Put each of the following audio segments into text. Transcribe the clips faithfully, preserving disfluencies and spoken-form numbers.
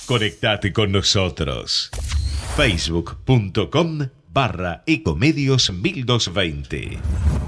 Conectate con nosotros. Facebook.com barra Ecomedios mil doscientos veinte.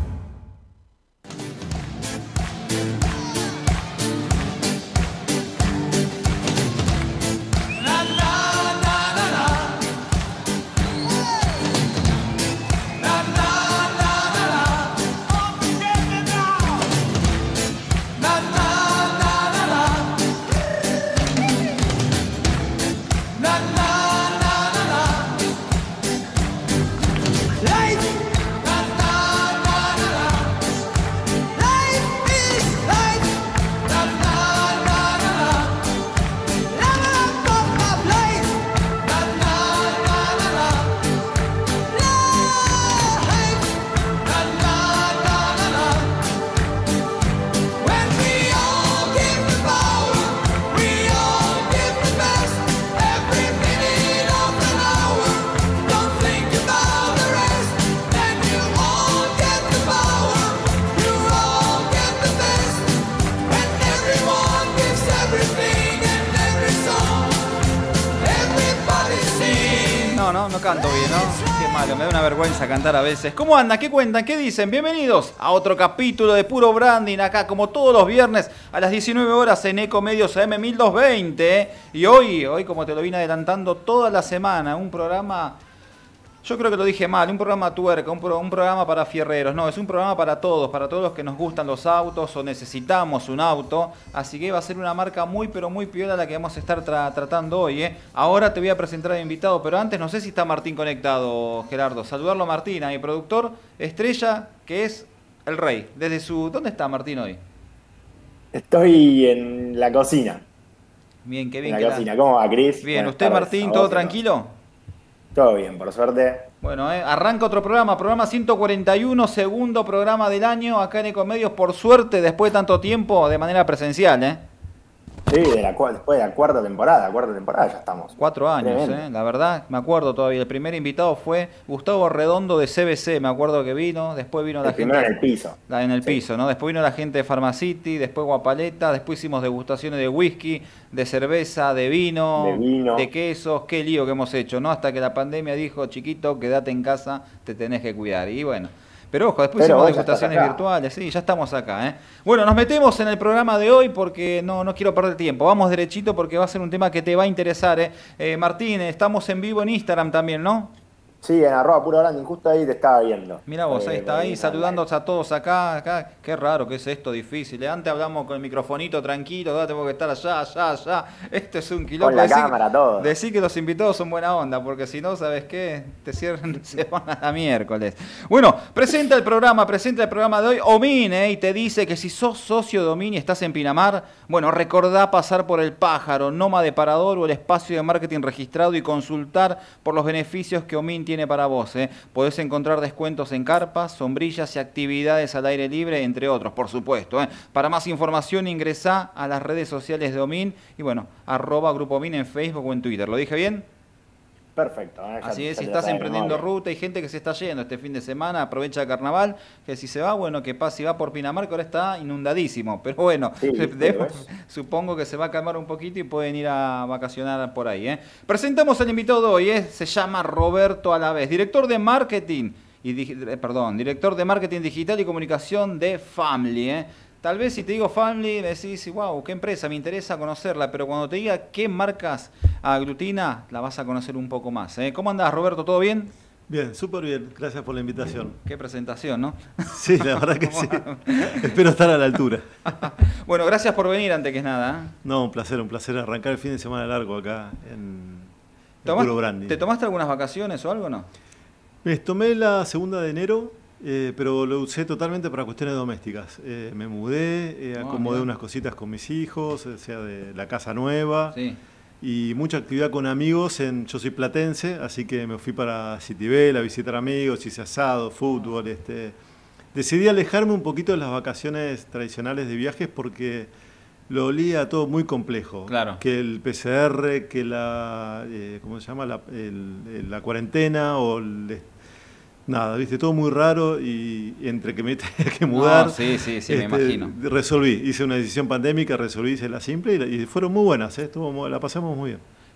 Canto bien, ¿no? Qué malo, me da una vergüenza cantar a veces. ¿Cómo andan? ¿Qué cuentan? ¿Qué dicen? Bienvenidos a otro capítulo de Puro Branding, acá como todos los viernes a las diecinueve horas en Ecomedios A M mil doscientos veinte. ¿eh? Y hoy, hoy como te lo vine adelantando toda la semana, un programa... Yo creo que lo dije mal, un programa tuerca, un, pro, un programa para fierreros. No, es un programa para todos, para todos los que nos gustan los autos o necesitamos un auto. Así que va a ser una marca muy, pero muy piola la que vamos a estar tra tratando hoy. ¿eh? Ahora te voy a presentar al invitado, pero antes no sé si está Martín conectado, Gerardo. Saludarlo a Martín, a mi productor estrella, que es el rey. Desde su... ¿Dónde está Martín hoy? Estoy en la cocina. Bien, qué bien. En la que cocina. la... ¿Cómo va, Cris? Bien, Buenas ¿usted, tardes. Martín, todo tranquilo? Todo bien, por suerte. Bueno, eh, arranca otro programa, programa ciento cuarenta y uno, segundo programa del año acá en Ecomedios, por suerte, después de tanto tiempo, de manera presencial, ¿eh? Sí, de la, después de la cuarta temporada, cuarta temporada ya estamos. Cuatro años, ¿eh? La verdad, me acuerdo todavía. El primer invitado fue Gustavo Redondo de C B C, me acuerdo que vino. Después vino la el gente... primero en el piso. La, en el sí. piso, ¿no? Después vino la gente de Pharmacity, después Guapaleta, después hicimos degustaciones de whisky, de cerveza, de vino, de vino, de quesos. Qué lío que hemos hecho, ¿no? Hasta que la pandemia dijo, chiquito, quédate en casa, te tenés que cuidar. Y bueno... Pero ojo, después Pero hicimos degustaciones virtuales, sí, ya estamos acá, ¿eh? Bueno, nos metemos en el programa de hoy porque no, no quiero perder tiempo. Vamos derechito porque va a ser un tema que te va a interesar, ¿eh? eh Martín, estamos en vivo en Instagram también, ¿no? Sí, en arroba Puro Branding, justo ahí te estaba viendo. Mira vos, ahí eh, está, ahí saludándonos a todos acá, acá. Qué raro que es esto, difícil. Antes hablamos con el microfonito tranquilo, ahora tengo que estar allá, allá, allá. Esto es un quilombo. Con la decir, cámara, todo. Decir que los invitados son buena onda, porque si no, ¿sabes qué? Te cierran, se van a miércoles. Bueno, presenta el programa, presenta el programa de hoy. Omin, ¿eh? Y te dice que si sos socio de Omin y estás en Pinamar, bueno, recordá pasar por El Pájaro, Nómade Parador o el espacio de marketing registrado y consultar por los beneficios que Omin tiene para vos, ¿eh? Podés encontrar descuentos en carpas, sombrillas y actividades al aire libre, entre otros, por supuesto. ¿eh? Para más información ingresá a las redes sociales de Omin y bueno, arroba Grupo Omin en Facebook o en Twitter. ¿Lo dije bien? Perfecto. ¿eh? Así ya, es, si ya estás emprendiendo memoria. ruta, hay gente que se está yendo este fin de semana, aprovecha el carnaval, que si se va, bueno, que pase, si va por Pinamar, que ahora está inundadísimo, pero bueno, sí, de, supongo que se va a calmar un poquito y pueden ir a vacacionar por ahí. ¿eh? Presentamos al invitado de hoy, ¿eh? Se llama Roberto Alavés, director de marketing, y perdón, director de marketing digital y comunicación de Family, ¿eh? Tal vez si te digo Family, decís, wow, qué empresa, me interesa conocerla, pero cuando te diga qué marcas aglutina, la vas a conocer un poco más. ¿eh? ¿Cómo andás, Roberto? ¿Todo bien? Bien, súper bien. Gracias por la invitación. Qué presentación, ¿no? Sí, la verdad que sí. Espero estar a la altura. Bueno, gracias por venir antes que nada. ¿eh? No, un placer, un placer arrancar el fin de semana largo acá en, en ¿Tomás, Puro Branding. ¿Te tomaste algunas vacaciones o algo, no? Me tomé la segunda de enero, eh, pero lo usé totalmente para cuestiones domésticas. Eh, me mudé, eh, acomodé oh, unas cositas con mis hijos, o sea, de la casa nueva. Sí. Y mucha actividad con amigos. En, yo soy platense, así que me fui para Citibel a visitar amigos, hice asado, fútbol. Este. Decidí alejarme un poquito de las vacaciones tradicionales de viajes porque lo olía todo muy complejo. Claro. Que el P C R, que la, eh, ¿cómo se llama? La, el, la cuarentena o el, nada, viste, todo muy raro y, y entre que me tenía que mudar. No, sí, sí, sí, este, me imagino. Resolví, hice una decisión pandémica, resolví, hice la simple y, y fueron muy buenas, ¿eh? Estuvo, la pasamos muy bien.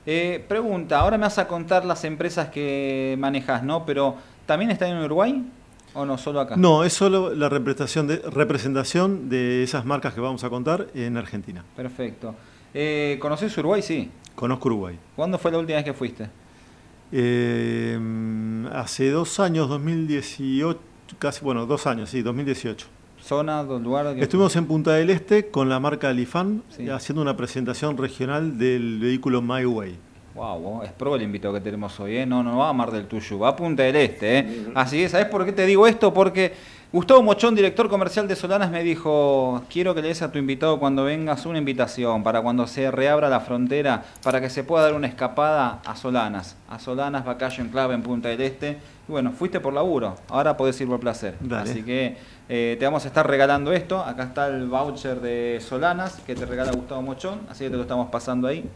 Eh, pregunta, ahora me vas a contar las empresas que manejas, ¿no? Pero, ¿también están en Uruguay o no, solo acá? No, es solo la representación de, representación de esas marcas que vamos a contar en Argentina. Perfecto. Eh, ¿Conocés Uruguay? Sí. Conozco Uruguay. ¿Cuándo fue la última vez que fuiste? Eh, hace dos años, dos mil dieciocho, casi, bueno, dos años, sí, dos mil dieciocho. ¿Zona, lugar? Estuvimos en Punta del Este con la marca Lifan, Sí. haciendo una presentación regional del vehículo My Way. Wow, es pro el invitado que tenemos hoy, ¿eh? No, no va a Mar del Tuyú, va a Punta del Este, ¿eh? Así que, ¿sabés por qué te digo esto? Porque Gustavo Mochón, director comercial de Solanas, me dijo, quiero que le des a tu invitado cuando vengas una invitación para cuando se reabra la frontera, para que se pueda dar una escapada a Solanas, a Solanas Vacation Club en Punta del Este. Y bueno, fuiste por laburo, ahora podés ir por placer. Dale. Así que eh, te vamos a estar regalando esto. Acá está el voucher de Solanas que te regala Gustavo Mochón, así que te lo estamos pasando ahí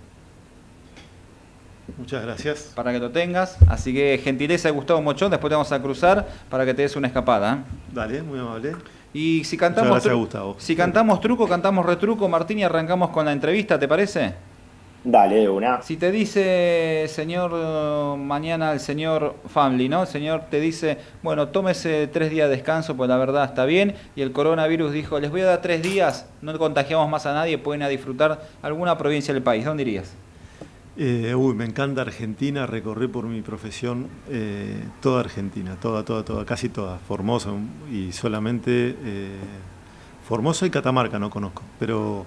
Muchas gracias. para que lo tengas. Así que gentileza de Gustavo Mochón, después te vamos a cruzar para que te des una escapada, ¿eh? Dale, muy amable. Y si cantamos, Muchas gracias, tru- Gustavo. si cantamos truco, cantamos retruco, Martín, y arrancamos con la entrevista, ¿te parece? Dale, de una. Si te dice, señor, eh, mañana el señor Family, ¿no? El señor te dice, bueno, tómese tres días de descanso, pues la verdad está bien. Y el coronavirus dijo, les voy a dar tres días, no contagiamos más a nadie, pueden ir a disfrutar alguna provincia del país. ¿Dónde irías? Eh, uy, me encanta Argentina, recorrí por mi profesión eh, toda Argentina, toda, toda, toda, casi toda, Formosa y solamente eh, Formosa y Catamarca no conozco, pero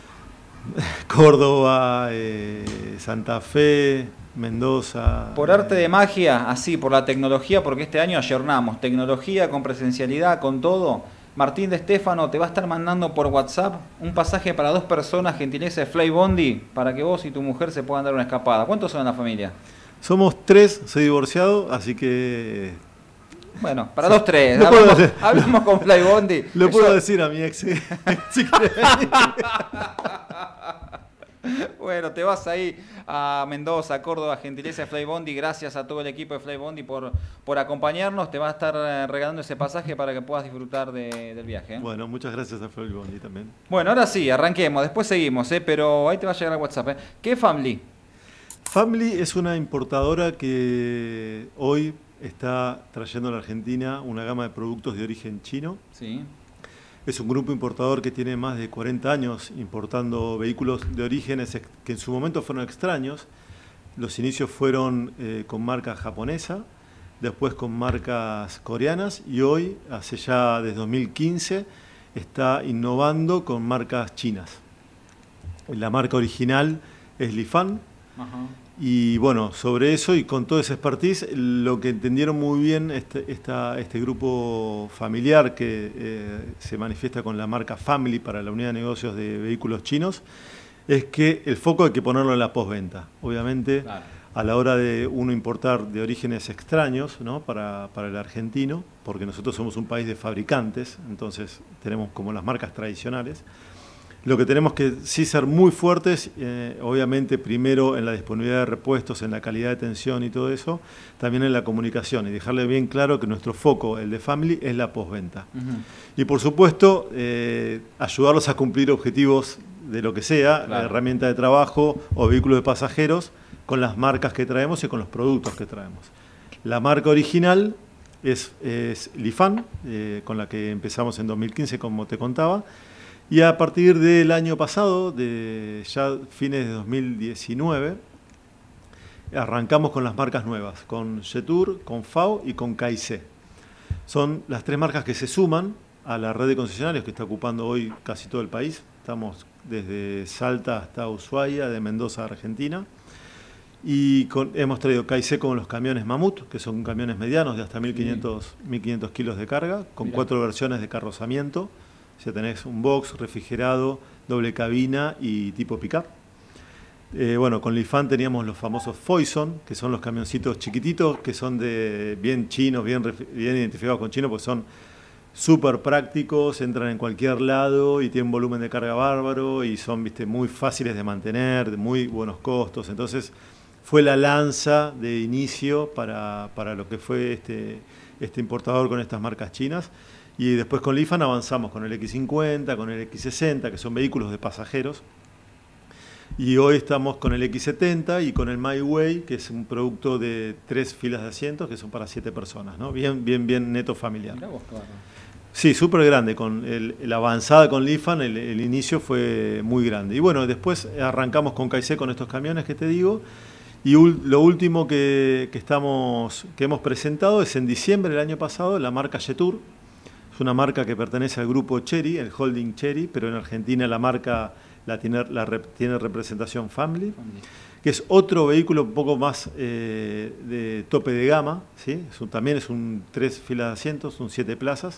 Córdoba, eh, Santa Fe, Mendoza. Por arte de eh, magia, así, por la tecnología, porque este año ayornamos, tecnología con presencialidad, con todo. Martín de Stefano te va a estar mandando por WhatsApp un pasaje para dos personas, gentileza de Fly Bondi, para que vos y tu mujer se puedan dar una escapada. ¿Cuántos son en la familia? Somos tres, soy divorciado, así que Bueno, para los tres. No puedo hablamos, hacer- hablamos con Fly Bondi. lo Que puedo yo- decir a mi ex. si quiere venir. Bueno, te vas ahí a Mendoza, Córdoba, gentileza de Fly Bondi. Gracias a todo el equipo de Fly Bondi por, por acompañarnos. Te va a estar eh, regalando ese pasaje para que puedas disfrutar de- del viaje, ¿eh? Bueno, muchas gracias a Felipe Bondi también. Bueno, ahora sí, arranquemos. Después seguimos, ¿eh? Pero ahí te va a llegar el WhatsApp, ¿eh? ¿Qué Family? Family es una importadora que hoy está trayendo a la Argentina una gama de productos de origen chino. Sí. Es un grupo importador que tiene más de cuarenta años importando vehículos de orígenes ex- que en su momento fueron extraños. Los inicios fueron eh, con marca japonesa, después con marcas coreanas y hoy, hace ya desde dos mil quince, está innovando con marcas chinas. La marca original es Lifan. Ajá. Y bueno, sobre eso y con todo ese expertise, lo que entendieron muy bien este, esta, este grupo familiar que eh, se manifiesta con la marca Family para la unidad de negocios de vehículos chinos, es que el foco hay que ponerlo en la postventa. Obviamente, Claro. a la hora de uno importar de orígenes extraños, ¿no? para, para el argentino, porque nosotros somos un país de fabricantes, entonces tenemos como las marcas tradicionales. Lo que tenemos que sí ser muy fuertes, eh, obviamente primero en la disponibilidad de repuestos, en la calidad de atención y todo eso, también en la comunicación y dejarle bien claro que nuestro foco, el de Family, es la postventa. Ujú. Y por supuesto, eh, ayudarlos a cumplir objetivos de lo que sea, Claro. la herramienta de trabajo o vehículos de pasajeros, con las marcas que traemos y con los productos que traemos. La marca original es, es Lifan, eh, con la que empezamos en dos mil quince, como te contaba. Y a partir del año pasado, de ya fines de dos mil diecinueve, arrancamos con las marcas nuevas, con Jetour, con F A O y con K I C. Son las tres marcas que se suman a la red de concesionarios que está ocupando hoy casi todo el país. Estamos desde Salta hasta Ushuaia, de Mendoza a Argentina. Y con- hemos traído K I C con los camiones Mamut, que son camiones medianos de hasta mil quinientos kilos de carga, con Mirá. cuatro versiones de carrozamiento. O sea, tenés un box, refrigerado, doble cabina y tipo pick-up. Eh, bueno, con Lifan teníamos los famosos Foison, que son los camioncitos chiquititos, que son de bien chinos, bien, refi- bien identificados con chinos, porque son súper prácticos, entran en cualquier lado y tienen volumen de carga bárbaro y son, viste, muy fáciles de mantener, de muy buenos costos. Entonces, fue la lanza de inicio para, para lo que fue este, este importador con estas marcas chinas. Y después con Lifan avanzamos con el equis cincuenta, con el equis sesenta, que son vehículos de pasajeros. Y hoy estamos con el equis setenta y con el My Way, que es un producto de tres filas de asientos que son para siete personas, ¿no? Bien, bien, bien neto familiar. Mirá vos, claro. Sí, súper grande. Con el, la avanzada con Lifan, el, el inicio fue muy grande. Y bueno, después arrancamos con Caicé con estos camiones que te digo. Y ul, lo último que, que, estamos, que hemos presentado es en diciembre del año pasado, la marca Jetour. Es una marca que pertenece al grupo Chery, el holding Chery, pero en Argentina la marca la tiene, la rep, tiene representación Family, Family, que es otro vehículo un poco más eh, de tope de gama, ¿sí? Es un, también es un tres filas de asientos, un siete plazas,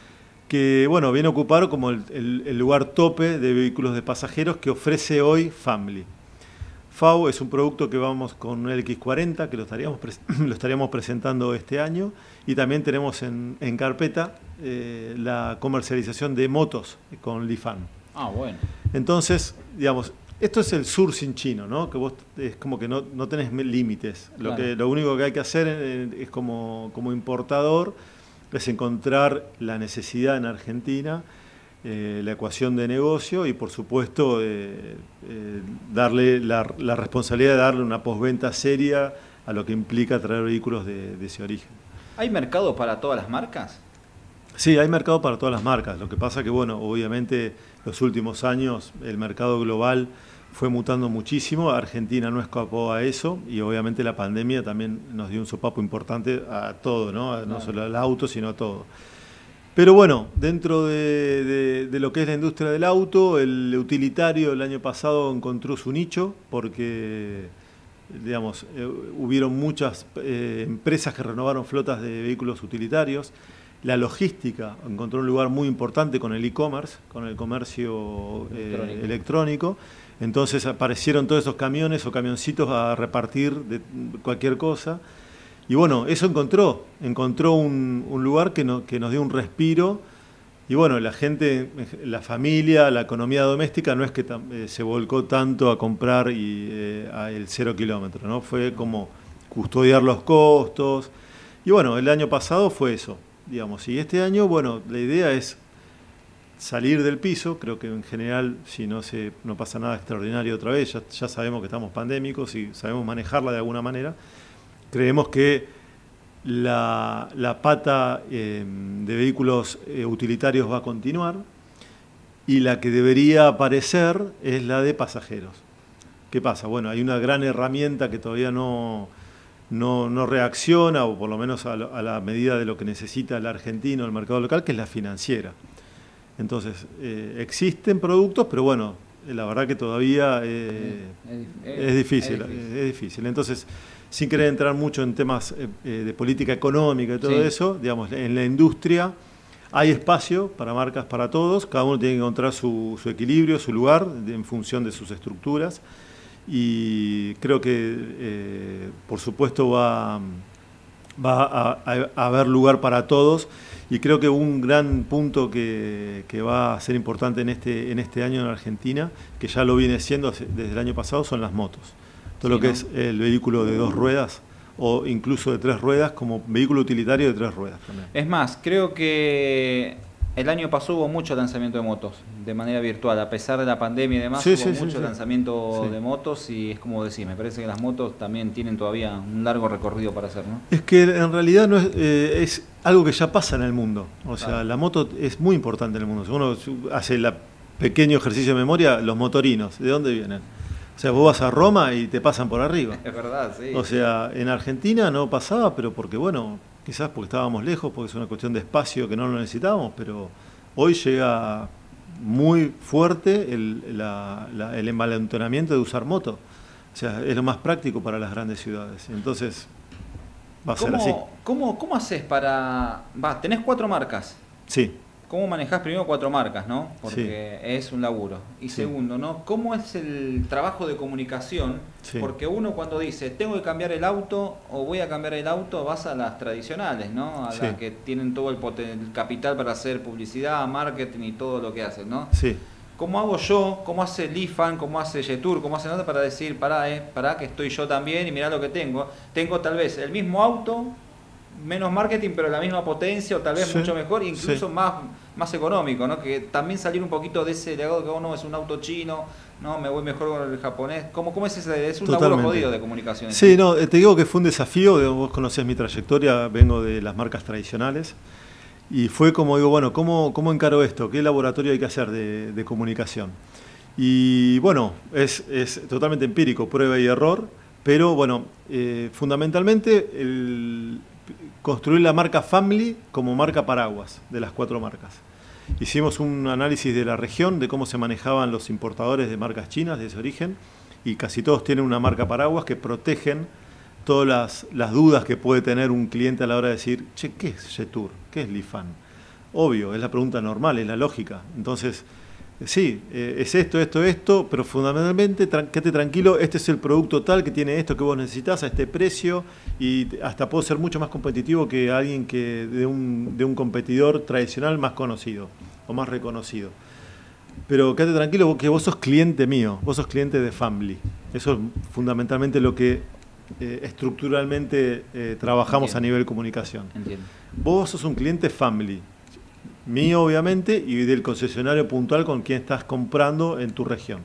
que bueno, viene a ocupar como el, el, el lugar tope de vehículos de pasajeros que ofrece hoy Family. F A U es un producto que vamos con el equis cuarenta, que lo estaríamos, lo estaríamos presentando este año, y también tenemos en, en carpeta eh, la comercialización de motos con Lifan. Ah, bueno. Entonces, digamos, esto es el sourcing chino, ¿no? Que vos es como que no, no tenés límites. Lo, claro. que, lo único que hay que hacer es como, como importador, es encontrar la necesidad en Argentina, eh, la ecuación de negocio y, por supuesto, eh, eh, darle la, la responsabilidad de darle una postventa seria a lo que implica traer vehículos de, de ese origen. ¿Hay mercado para todas las marcas? Sí, hay mercado para todas las marcas. Lo que pasa que, bueno, obviamente los últimos años el mercado global fue mutando muchísimo. Argentina no escapó a eso y obviamente la pandemia también nos dio un sopapo importante a todo, ¿no? No solo al auto, sino a todo. Pero bueno, dentro de, de, de lo que es la industria del auto, el utilitario el año pasado encontró su nicho porque, digamos, eh, hubieron muchas eh, empresas que renovaron flotas de vehículos utilitarios. La logística encontró un lugar muy importante con el e-commerce, con el comercio eh, electrónico. electrónico. Entonces aparecieron todos esos camiones o camioncitos a repartir de cualquier cosa. Y bueno, eso encontró, encontró un, un lugar que, no, que nos dio un respiro. Y bueno, la gente, la familia, la economía doméstica no es que eh, se volcó tanto a comprar y, eh, a el cero kilómetro, ¿no? Fue como custodiar los costos. Y bueno, el año pasado fue eso. Digamos, y este año, bueno, la idea es salir del piso. Creo que en general, si no se no pasa nada extraordinario otra vez, ya, ya sabemos que estamos pandémicos y sabemos manejarla de alguna manera. Creemos que la, la pata eh, de vehículos eh, utilitarios va a continuar y la que debería aparecer es la de pasajeros. ¿Qué pasa? Bueno, hay una gran herramienta que todavía no... No, no reacciona, o por lo menos a, lo, a la medida de lo que necesita el argentino, el mercado local, que es la financiera. Entonces, eh, existen productos, pero bueno, la verdad que todavía eh, es, es, es, difícil, es, difícil. es difícil. Entonces, sin querer entrar mucho en temas eh, de política económica y todo sí. eso, digamos, en la industria hay espacio para marcas para todos, cada uno tiene que encontrar su, su equilibrio, su lugar, de, en función de sus estructuras. Y creo que, eh, por supuesto, va, va a, a, a haber lugar para todos. Y creo que un gran punto que, que va a ser importante en este, en este año en Argentina, que ya lo viene siendo desde el año pasado, son las motos. Todo sí, lo que ¿no? es el vehículo de dos ruedas o incluso de tres ruedas, como vehículo utilitario de tres ruedas también. Es más, creo que el año pasado hubo mucho lanzamiento de motos de manera virtual, a pesar de la pandemia y demás, sí, hubo sí, mucho sí, lanzamiento sí. de motos y es como decís, me parece que las motos también tienen todavía un largo recorrido para hacer, ¿no? Es que en realidad no es, eh, es algo que ya pasa en el mundo, o sea, claro. la moto es muy importante en el mundo. Si uno hace el pequeño ejercicio de memoria, los motorinos, ¿de dónde vienen? O sea, vos vas a Roma y te pasan por arriba. Es verdad, sí. O sea, en Argentina no pasaba, pero porque, bueno, quizás porque estábamos lejos, porque es una cuestión de espacio que no lo necesitábamos, pero hoy llega muy fuerte el, la, la, el envalentonamiento de usar moto. O sea, es lo más práctico para las grandes ciudades. Entonces, va a ser así. ¿Cómo, cómo haces para...? Va, tenés cuatro marcas. Sí. ¿Cómo manejás primero cuatro marcas, no? Porque sí. es un laburo. Y sí. segundo, ¿no? ¿Cómo es el trabajo de comunicación? Sí. Porque uno cuando dice, tengo que cambiar el auto o voy a cambiar el auto, vas a las tradicionales, ¿no? A sí. las que tienen todo el, el capital para hacer publicidad, marketing y todo lo que hacen, ¿no? Sí. ¿Cómo hago yo? ¿Cómo hace Lifan? ¿Cómo hace Jetour? ¿Cómo hace nada para decir, pará, eh, pará, que estoy yo también y mirá lo que tengo? Tengo tal vez el mismo auto, menos marketing, pero la misma potencia o tal vez Sí, mucho mejor, incluso sí. más, más económico, ¿no? Que también salir un poquito de ese legado que uno es un auto chino, no, me voy mejor con el japonés. ¿Cómo, cómo es ese? Es un laburo Totalmente. jodido de comunicación. Sí, no, te digo que fue un desafío, vos conocés mi trayectoria, vengo de las marcas tradicionales, y fue como digo, bueno, ¿cómo, cómo encaro esto? ¿Qué laboratorio hay que hacer de, de comunicación? Y bueno, es, es totalmente empírico, prueba y error, pero bueno, eh, fundamentalmente el, construir la marca Family como marca paraguas de las cuatro marcas. Hicimos un análisis de la región, de cómo se manejaban los importadores de marcas chinas de ese origen, y casi todos tienen una marca paraguas que protegen todas las, las dudas que puede tener un cliente a la hora de decir, che, ¿qué es Jetour? ¿Qué es Lifan? Obvio, es la pregunta normal, es la lógica. Entonces, sí, eh, es esto, esto, esto, pero fundamentalmente, tran quédate tranquilo, este es el producto tal que tiene esto que vos necesitas a este precio y hasta puedo ser mucho más competitivo que alguien que de un, de un competidor tradicional más conocido o más reconocido. Pero quédate tranquilo que vos sos cliente mío, vos sos cliente de Family. Eso es fundamentalmente lo que eh, estructuralmente eh, trabajamos Entiendo. a nivel comunicación. Entiendo. Vos sos un cliente Family. Mío, obviamente, y del concesionario puntual con quien estás comprando en tu región.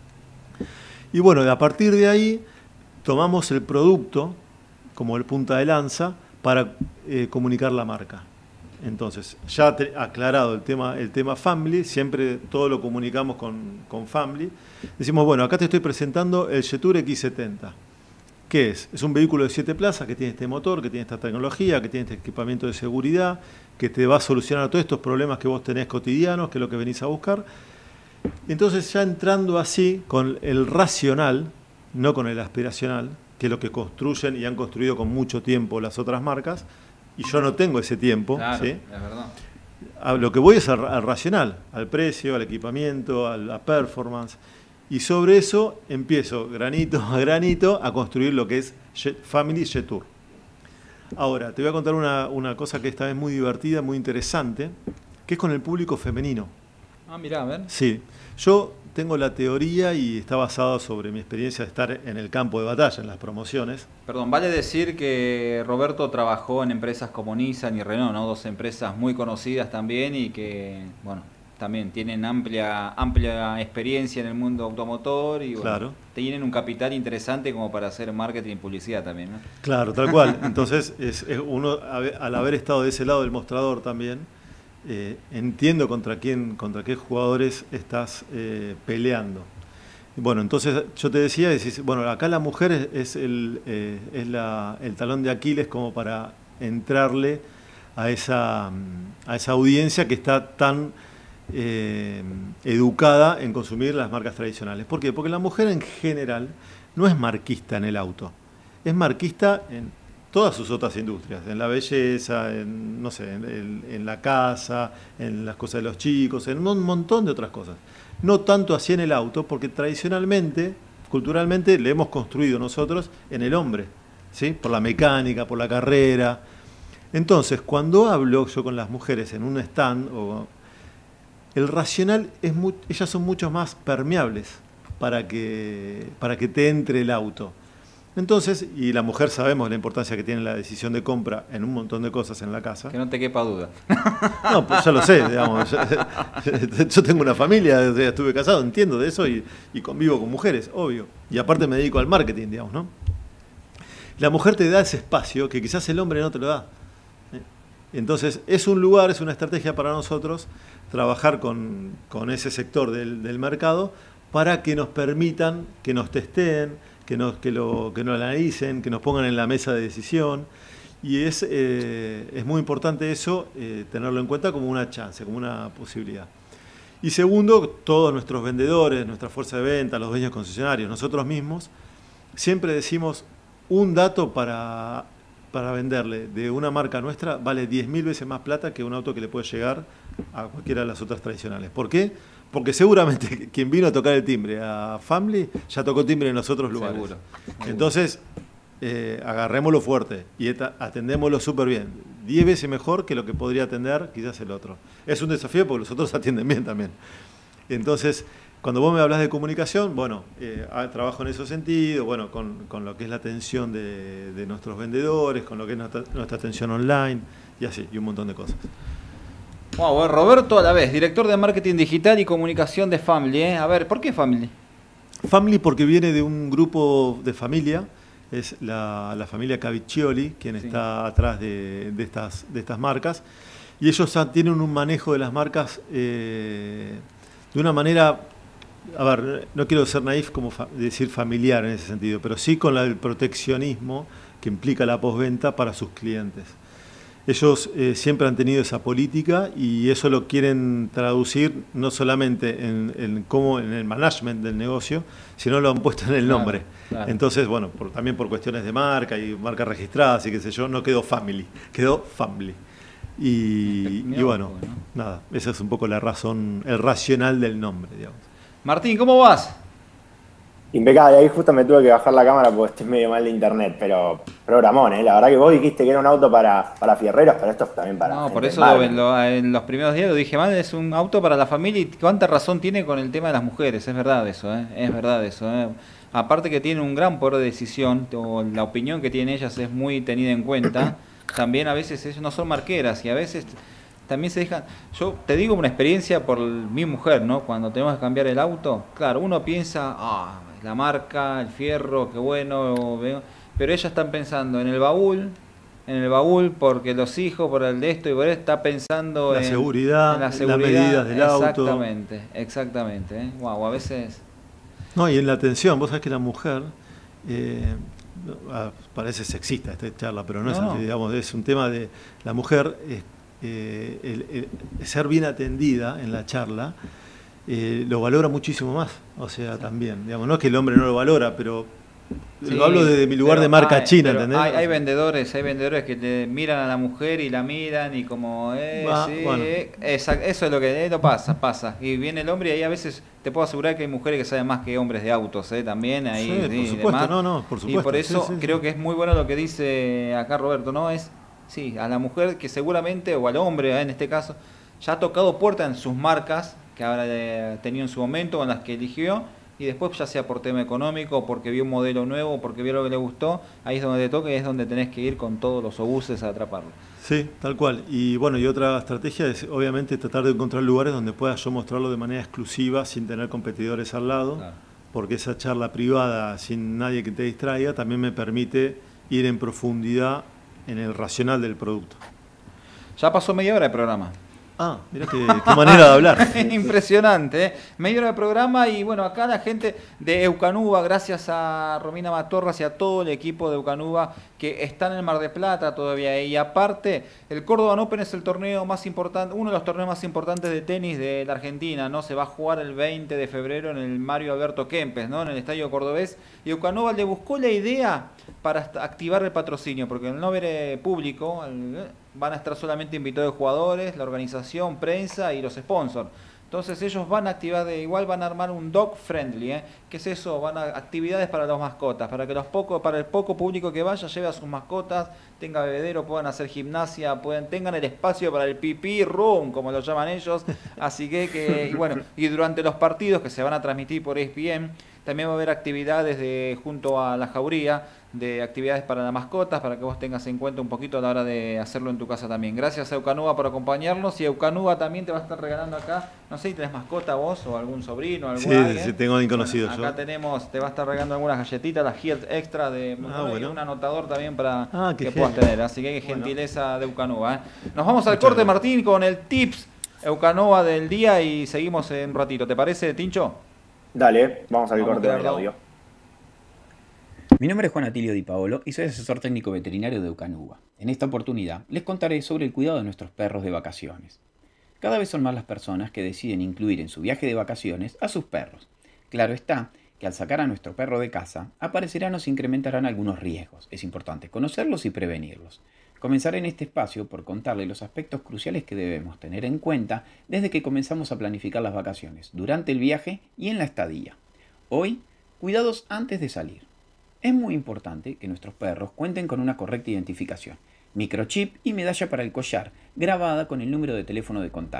Y bueno, a partir de ahí tomamos el producto como el punta de lanza para eh, comunicar la marca. Entonces, ya te, aclarado el tema, el tema Family, siempre todo lo comunicamos con, con Family. Decimos, bueno, acá te estoy presentando el Jetour equis setenta. ¿Qué es? Es un vehículo de siete plazas que tiene este motor, que tiene esta tecnología, que tiene este equipamiento de seguridad, que te va a solucionar todos estos problemas que vos tenés cotidianos, que es lo que venís a buscar. Entonces ya entrando así con el racional, no con el aspiracional, que es lo que construyen y han construido con mucho tiempo las otras marcas, y yo no tengo ese tiempo, Claro, ¿sí? es verdad. A lo que voy es al, al racional, al precio, al equipamiento, a la performance. Y sobre eso empiezo, granito a granito, a construir lo que es Family Jetour. Ahora, te voy a contar una, una cosa que esta vez muy divertida, muy interesante, que es con el público femenino. Ah, mirá, a ver. Sí, yo tengo la teoría y está basado sobre mi experiencia de estar en el campo de batalla, en las promociones. Perdón, vale decir que Roberto trabajó en empresas como Nissan y Renault, ¿no? Dos empresas muy conocidas también y que, bueno, también tienen amplia amplia experiencia en el mundo automotor y bueno, Claro. tienen un capital interesante como para hacer marketing y publicidad también, ¿no? Claro, tal cual. Entonces, es, es uno al haber estado de ese lado del mostrador también, eh, entiendo contra quién, contra qué jugadores estás eh, peleando. Bueno, entonces yo te decía, decís, bueno, acá la mujer es, es, el, eh, es la, el talón de Aquiles como para entrarle a esa, a esa audiencia que está tan eh, educada en consumir las marcas tradicionales. ¿Por qué? Porque la mujer en general no es marquista en el auto, es marquista en todas sus otras industrias, en la belleza, en, no sé, en, en la casa, en las cosas de los chicos, en un montón de otras cosas. No tanto así en el auto, porque tradicionalmente, culturalmente, le hemos construido nosotros en el hombre, ¿sí? Por la mecánica, por la carrera. Entonces, cuando hablo yo con las mujeres en un stand, o, el racional, es muy, ellas son mucho más permeables para que, para que te entre el auto. Entonces, y la mujer sabemos la importancia que tiene la decisión de compra en un montón de cosas en la casa. Que no te quepa duda. No, pues ya lo sé, digamos. Yo, yo tengo una familia, estuve casado, entiendo de eso y, y convivo con mujeres, obvio. Y aparte me dedico al marketing, digamos, ¿no? La mujer te da ese espacio que quizás el hombre no te lo da. Entonces, es un lugar, es una estrategia para nosotros trabajar con, con ese sector del, del mercado para que nos permitan, que nos testeen, que nos, que lo, que nos analicen, que nos pongan en la mesa de decisión. Y es, eh, es muy importante eso, eh, tenerlo en cuenta como una chance, como una posibilidad. Y segundo, todos nuestros vendedores, nuestra fuerza de venta, los dueños concesionarios, nosotros mismos, siempre decimos un dato para, para venderle de una marca nuestra vale diez mil veces más plata que un auto que le puede llegar a cualquiera de las otras tradicionales. ¿Por qué? Porque seguramente quien vino a tocar el timbre a Family ya tocó timbre en los otros lugares. Seguro. Entonces, eh, agarrémoslo fuerte y atendémoslo súper bien. Diez veces mejor que lo que podría atender quizás el otro. Es un desafío porque los otros atienden bien también. Entonces, cuando vos me hablas de comunicación, bueno, eh, trabajo en ese sentido, bueno, con, con lo que es la atención de, de nuestros vendedores, con lo que es nuestra, nuestra atención online y así, y un montón de cosas. Wow, Roberto a la vez, director de marketing digital y comunicación de Family. ¿eh? A ver, ¿por qué Family? Family porque viene de un grupo de familia, es la, la familia Caviccioli, quien sí. está atrás de, de, estas, de estas marcas, y ellos tienen un manejo de las marcas eh, de una manera, a ver, no quiero ser naif como fa, decir familiar en ese sentido, pero sí con la, el proteccionismo que implica la postventa para sus clientes. Ellos eh, siempre han tenido esa política y eso lo quieren traducir no solamente en, en cómo en el management del negocio, sino lo han puesto en el nombre. Claro, claro. Entonces, bueno, por, también por cuestiones de marca y marca registrada, así que sé yo, no quedó Family, quedó Family. Y, y bueno, bueno, nada, esa es un poco la razón, el racional del nombre, digamos. Martín, ¿cómo vas? Impecable, ahí justo me tuve que bajar la cámara porque estoy medio mal de internet, pero programón, ¿eh? La verdad que vos dijiste que era un auto para, para fierreros, pero esto es también para... No, por eso lo, lo, en los primeros días lo dije mal, es un auto para la familia y cuánta razón tiene con el tema de las mujeres, es verdad eso, ¿eh? Es verdad eso, ¿eh? Aparte que tiene un gran poder de decisión, o la opinión que tienen ellas es muy tenida en cuenta, también a veces ellas no son marqueras y a veces... También se dejan, yo te digo una experiencia por mi mujer, ¿no? Cuando tenemos que cambiar el auto, claro, uno piensa, ah, la marca, el fierro, qué bueno, pero ellas están pensando en el baúl, en el baúl porque los hijos, por el de esto y por esto, está pensando la en, seguridad, en la seguridad, las medidas del auto. Exactamente, exactamente, ¿eh? Wow, a veces... No, y en la atención, vos sabés que la mujer... Eh, parece sexista esta charla, pero no, no es así, digamos, es un tema de la mujer... Eh, Eh, el, el ser bien atendida en la charla eh, lo valora muchísimo más, o sea, sí. también, digamos, no es que el hombre no lo valora, pero sí, lo hablo desde mi lugar de marca hay, china, ¿entendés? Hay, hay vendedores, hay vendedores que te miran a la mujer y la miran y como, eh, Va, sí, bueno. eh, esa, eso es lo que eh, lo pasa, pasa, y viene el hombre y ahí a veces te puedo asegurar que hay mujeres que saben más que hombres de autos, eh, también, ahí, sí, sí, por supuesto, demás. no, no, por supuesto. Y por eso sí, sí, creo sí. que es muy bueno lo que dice acá Roberto, ¿no? Es sí, a la mujer que seguramente, o al hombre en este caso, ya ha tocado puerta en sus marcas que habrá eh, tenido en su momento, con las que eligió, y después ya sea por tema económico, o porque vio un modelo nuevo, o porque vio lo que le gustó, ahí es donde te toca y es donde tenés que ir con todos los obuses a atraparlo. Sí, tal cual. Y bueno, y otra estrategia es obviamente tratar de encontrar lugares donde pueda yo mostrarlo de manera exclusiva sin tener competidores al lado, claro. Porque esa charla privada sin nadie que te distraiga también me permite ir en profundidad en el racional del producto. Ya pasó media hora de programa. Ah, mirá qué, qué manera de hablar. Impresionante, ¿eh? Media hora de programa y bueno, acá la gente de Eukanuba, gracias a Romina Matorras y a todo el equipo de Eukanuba que están en el Mar de Plata todavía. Y aparte, el Córdoba Open es el torneo más importante, uno de los torneos más importantes de tenis de la Argentina, ¿no? Se va a jugar el veinte de febrero en el Mario Alberto Kempes, ¿no? En el Estadio Cordobés. Y Eukanuba le buscó la idea para activar el patrocinio, porque al no haber público, van a estar solamente invitados de jugadores, la organización, prensa y los sponsors. Entonces ellos van a activar, de igual van a armar un dog friendly, ¿eh? ¿Qué es eso? Van a actividades para las mascotas, para que los poco, para el poco público que vaya lleve a sus mascotas, tenga bebedero, puedan hacer gimnasia, puedan, tengan el espacio para el pipí room, como lo llaman ellos. Así que, que y bueno, y durante los partidos que se van a transmitir por E S P N, también va a haber actividades de junto a la jauría, de actividades para las mascotas, para que vos tengas en cuenta un poquito a la hora de hacerlo en tu casa también. Gracias a Eukanuba por acompañarnos y Eukanuba también te va a estar regalando acá, no sé si tenés mascota vos o algún sobrino, algún sí, alguien. Sí, tengo alguien conocido. Bueno, acá yo. tenemos, te va a estar regalando algunas galletitas, las Health Extra de ah, bueno. y un anotador también para ah, que gel. puedas tener, así que gentileza bueno. de Eukanuba. ¿eh? Nos vamos al Muchas corte, gracias. Martín, con el tips Eukanuba del día y seguimos en un ratito. ¿Te parece, Tincho? Dale, vamos al vamos corte del audio. Mi nombre es Juan Atilio Di Paolo y soy asesor técnico veterinario de Eukanuba. En esta oportunidad les contaré sobre el cuidado de nuestros perros de vacaciones. Cada vez son más las personas que deciden incluir en su viaje de vacaciones a sus perros. Claro está que al sacar a nuestro perro de casa aparecerán o se incrementarán algunos riesgos. Es importante conocerlos y prevenirlos. Comenzaré en este espacio por contarle los aspectos cruciales que debemos tener en cuenta desde que comenzamos a planificar las vacaciones, durante el viaje y en la estadía. Hoy, cuidados antes de salir. Es muy importante que nuestros perros cuenten con una correcta identificación, microchip y medalla para el collar, grabada con el número de teléfono de contacto.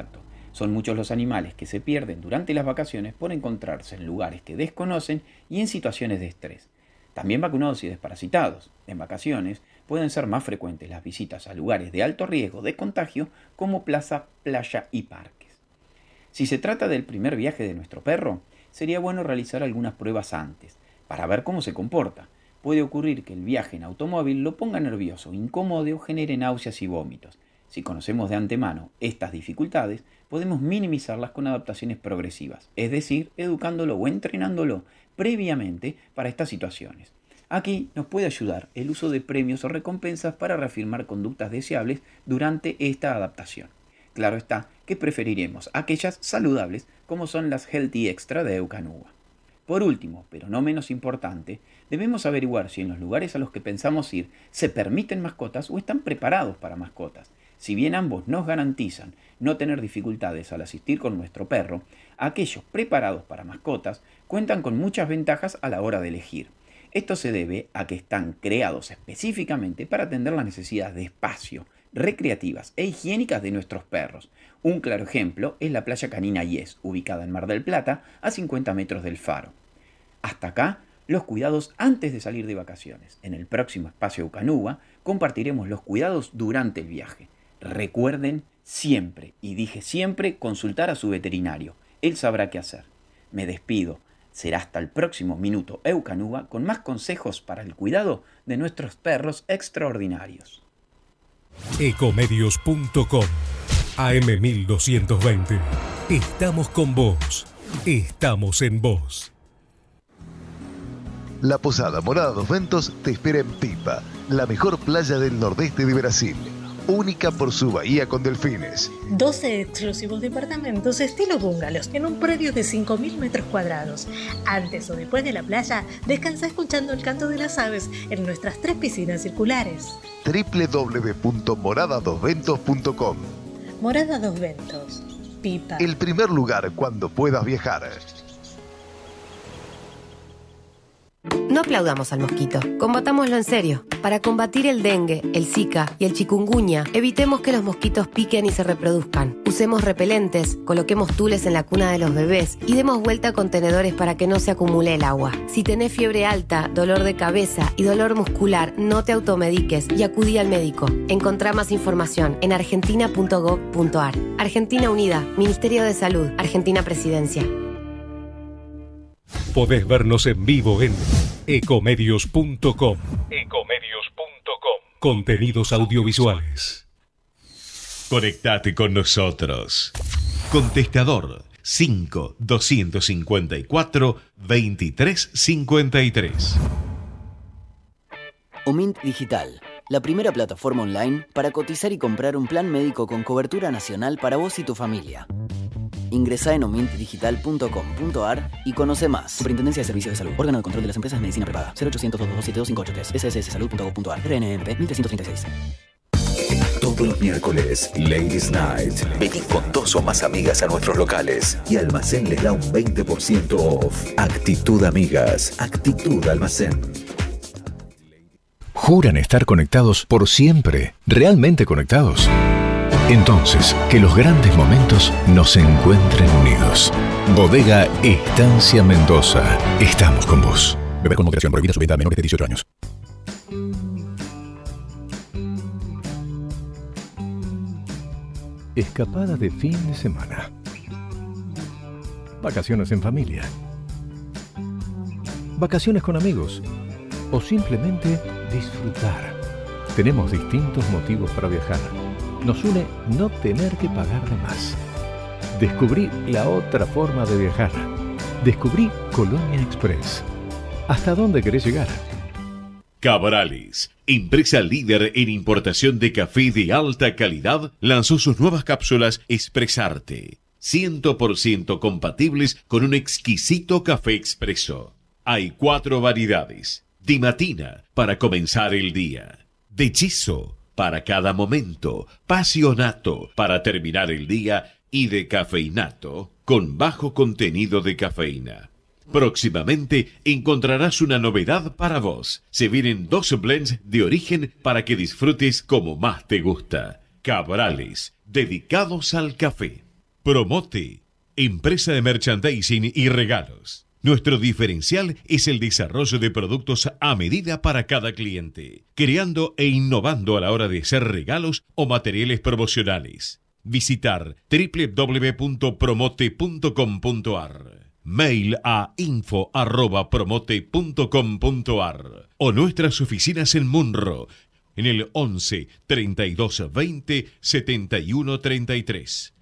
Son muchos los animales que se pierden durante las vacaciones por encontrarse en lugares que desconocen y en situaciones de estrés. También vacunados y desparasitados. En vacaciones pueden ser más frecuentes las visitas a lugares de alto riesgo de contagio como plaza, playa y parques. Si se trata del primer viaje de nuestro perro, sería bueno realizar algunas pruebas antes, para ver cómo se comporta. Puede ocurrir que el viaje en automóvil lo ponga nervioso, incómodo o genere náuseas y vómitos. Si conocemos de antemano estas dificultades, podemos minimizarlas con adaptaciones progresivas, es decir, educándolo o entrenándolo previamente para estas situaciones. Aquí nos puede ayudar el uso de premios o recompensas para reafirmar conductas deseables durante esta adaptación. Claro está que preferiremos aquellas saludables como son las Healthy Extra de Eukanuba. Por último, pero no menos importante, debemos averiguar si en los lugares a los que pensamos ir se permiten mascotas o están preparados para mascotas. Si bien ambos nos garantizan no tener dificultades al asistir con nuestro perro, aquellos preparados para mascotas cuentan con muchas ventajas a la hora de elegir. Esto se debe a que están creados específicamente para atender las necesidades de espacio, recreativas e higiénicas de nuestros perros. Un claro ejemplo es la playa canina Yes, ubicada en Mar del Plata, a cincuenta metros del faro. Hasta acá, los cuidados antes de salir de vacaciones. En el próximo espacio Eukanuba compartiremos los cuidados durante el viaje. Recuerden siempre, y dije siempre, consultar a su veterinario. Él sabrá qué hacer. Me despido. Será hasta el próximo Minuto Eukanuba con más consejos para el cuidado de nuestros perros extraordinarios. Ecomedios punto com A M mil doscientos veinte. Estamos con vos. Estamos en vos. La Posada Morada dos Ventos te espera en Pipa, la mejor playa del nordeste de Brasil. Única por su bahía con delfines. doce exclusivos departamentos estilo bungalows en un predio de cinco mil metros cuadrados. Antes o después de la playa, descansa escuchando el canto de las aves en nuestras tres piscinas circulares. doble u doble u doble u punto morada dos ventos punto com. Morada dos Ventos, Pipa. El primer lugar cuando puedas viajar. No aplaudamos al mosquito, combatámoslo en serio. Para combatir el dengue, el zika y el chikungunya, evitemos que los mosquitos piquen y se reproduzcan. Usemos repelentes, coloquemos tules en la cuna de los bebés y demos vuelta a contenedores para que no se acumule el agua. Si tenés fiebre alta, dolor de cabeza y dolor muscular, no te automediques y acudí al médico. Encontrá más información en argentina punto gov punto ar. Argentina Unida, Ministerio de Salud, Argentina Presidencia. Podés vernos en vivo en ecomedios punto com. Ecomedios punto com. Contenidos audiovisuales. Conectate con nosotros. Contestador cinco doscientos cincuenta y cuatro veintitrés cincuenta y tres. Omint Digital, la primera plataforma online para cotizar y comprar un plan médico con cobertura nacional para vos y tu familia. Ingresá en omint digital punto com punto ar y conoce más. Superintendencia de Servicios de Salud. Órgano de Control de las Empresas de Medicina Privada. cero ochocientos, dos dos siete, dos cinco ocho tres. ese ese ese salud punto gov punto ar. R N M P mil trescientos treinta y seis. Todos los miércoles, Ladies Night. Vení con dos o más amigas a nuestros locales y Almacén les da un veinte por ciento off. Actitud Amigas. Actitud Almacén. ¿Juran estar conectados por siempre? ¿Realmente conectados? Entonces, que los grandes momentos nos encuentren unidos. Bodega Estancia Mendoza. Estamos con vos. Beber con moderación. Prohibida su venta a menores de dieciocho años. Escapada de fin de semana. Vacaciones en familia. Vacaciones con amigos. O simplemente disfrutar. Tenemos distintos motivos para viajar. Nos une no tener que pagar de más. Descubrí la otra forma de viajar. Descubrí Colonia Express. ¿Hasta dónde querés llegar? Cabrales, empresa líder en importación de café de alta calidad, lanzó sus nuevas cápsulas Expresarte, cien por ciento compatibles con un exquisito café expreso. Hay cuatro variedades: de matina, para comenzar el día; de hechizo, para cada momento; pasionato, para terminar el día; y de cafeinato, con bajo contenido de cafeína. Próximamente encontrarás una novedad para vos. Se vienen dos blends de origen para que disfrutes como más te gusta. Cabrales, dedicados al café. Promote, empresa de merchandising y regalos. Nuestro diferencial es el desarrollo de productos a medida para cada cliente, creando e innovando a la hora de hacer regalos o materiales promocionales. Visitar doble u doble u doble u punto promote punto com punto a r, mail a info arroba promote punto com punto a r o nuestras oficinas en Munro, en el once, treinta y dos, veinte, setenta y uno, treinta y tres.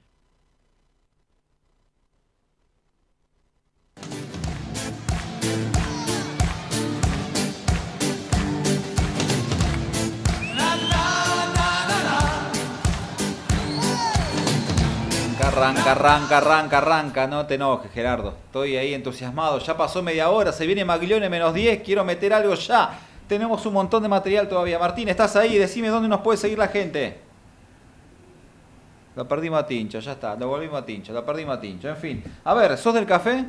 Arranca, arranca, arranca, arranca, no te enojes, Gerardo. Estoy ahí entusiasmado. Ya pasó media hora, se viene Maglione menos diez, quiero meter algo ya. Tenemos un montón de material todavía. Martín, ¿estás ahí? Decime dónde nos puede seguir la gente. Lo perdimos a Tincho, ya está. Lo volvimos a Tincho, lo perdimos a Tincho. En fin. A ver, ¿sos del café?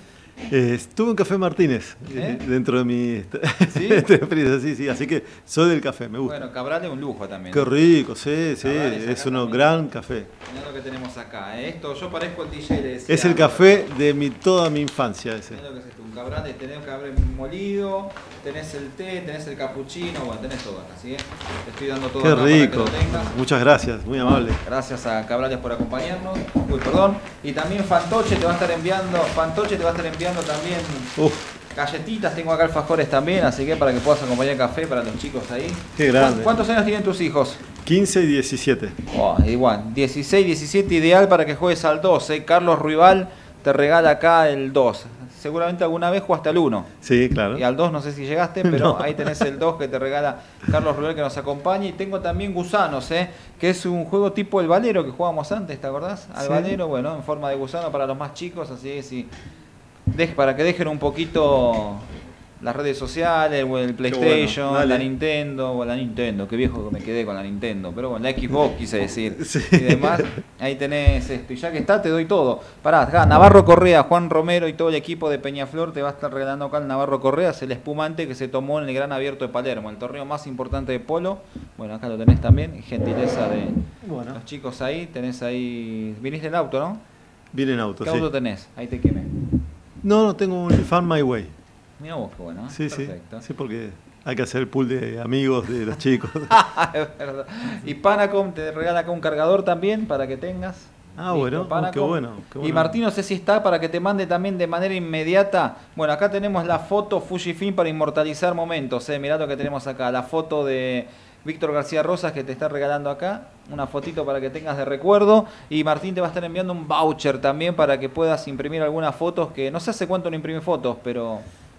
Eh, estuve en Café Martínez, ¿Eh? dentro de mi ¿Sí? experiencia, sí, sí, así que soy del café, me gusta. Bueno, Cabral es un lujo también. Qué rico, sí, sí, Cabrales es acá un también. gran café. Mirá lo que tenemos acá. ¿eh? Esto, yo parezco el D J, le decía. Es el café de mi, toda mi infancia ese. Mirá lo que es esto, un Cabrales, tenés cabré molido, tenés el té, tenés el capuchino, bueno, tenés todo acá, ¿sí? Te estoy dando todo Qué acá para que rico, lo tengas. muchas gracias, muy amable. Gracias a Cabrales por acompañarnos. Uy, perdón. Y también Fantoche te va a estar enviando, Fantoche te va a estar enviando también Uf. galletitas. Tengo acá alfajores también, así que para que puedas acompañar el café para los chicos ahí. Qué grande. ¿Cuántos años tienen tus hijos? quince y diecisiete. Oh, igual, dieciséis, diecisiete, ideal para que juegues al dos. ¿eh? Carlos Ruibal te regala acá el dos. Seguramente alguna vez jugaste al uno. Sí, claro. Y al dos no sé si llegaste, pero No. ahí tenés el dos que te regala Carlos Ruibal que nos acompaña. Y tengo también Gusanos, ¿eh? que es un juego tipo el Valero que jugábamos antes, ¿te acordás? Al Sí. Valero, bueno, en forma de gusano para los más chicos, así que sí. Deje, para que dejen un poquito las redes sociales, o el PlayStation, bueno, dale. la Nintendo, o la Nintendo, qué viejo que me quedé con la Nintendo, pero bueno, la Xbox quise decir, Sí. y demás, ahí tenés esto, y ya que está te doy todo. Pará, acá, Navarro Correa, Juan Romero y todo el equipo de Peñaflor te va a estar regalando acá el Navarro Correa, es el espumante que se tomó en el Gran Abierto de Palermo, el torneo más importante de polo, bueno, acá lo tenés también, gentileza de Bueno. los chicos ahí, tenés ahí, viniste en auto, ¿no? Viene en auto, ¿Qué sí. auto tenés? Ahí te quemé. No, no, tengo un Fan My Way. Mira vos, qué bueno, ¿eh? Sí, Perfecto. sí. Sí, porque hay que hacer el pool de amigos de los chicos. Es verdad. Y Panacom te regala acá un cargador también para que tengas. Ah, Listo, bueno, oh, Panacom. qué bueno, qué Y bueno. Martín, no sé si está para que te mande también de manera inmediata. Bueno, acá tenemos la foto Fujifilm para inmortalizar momentos. Eh. Mirá lo que tenemos acá. La foto de Víctor García Rosas que te está regalando acá. Una fotito para que tengas de recuerdo. Y Martín te va a estar enviando un voucher también para que puedas imprimir algunas fotos. Que no sé hace cuánto no imprime fotos, pero...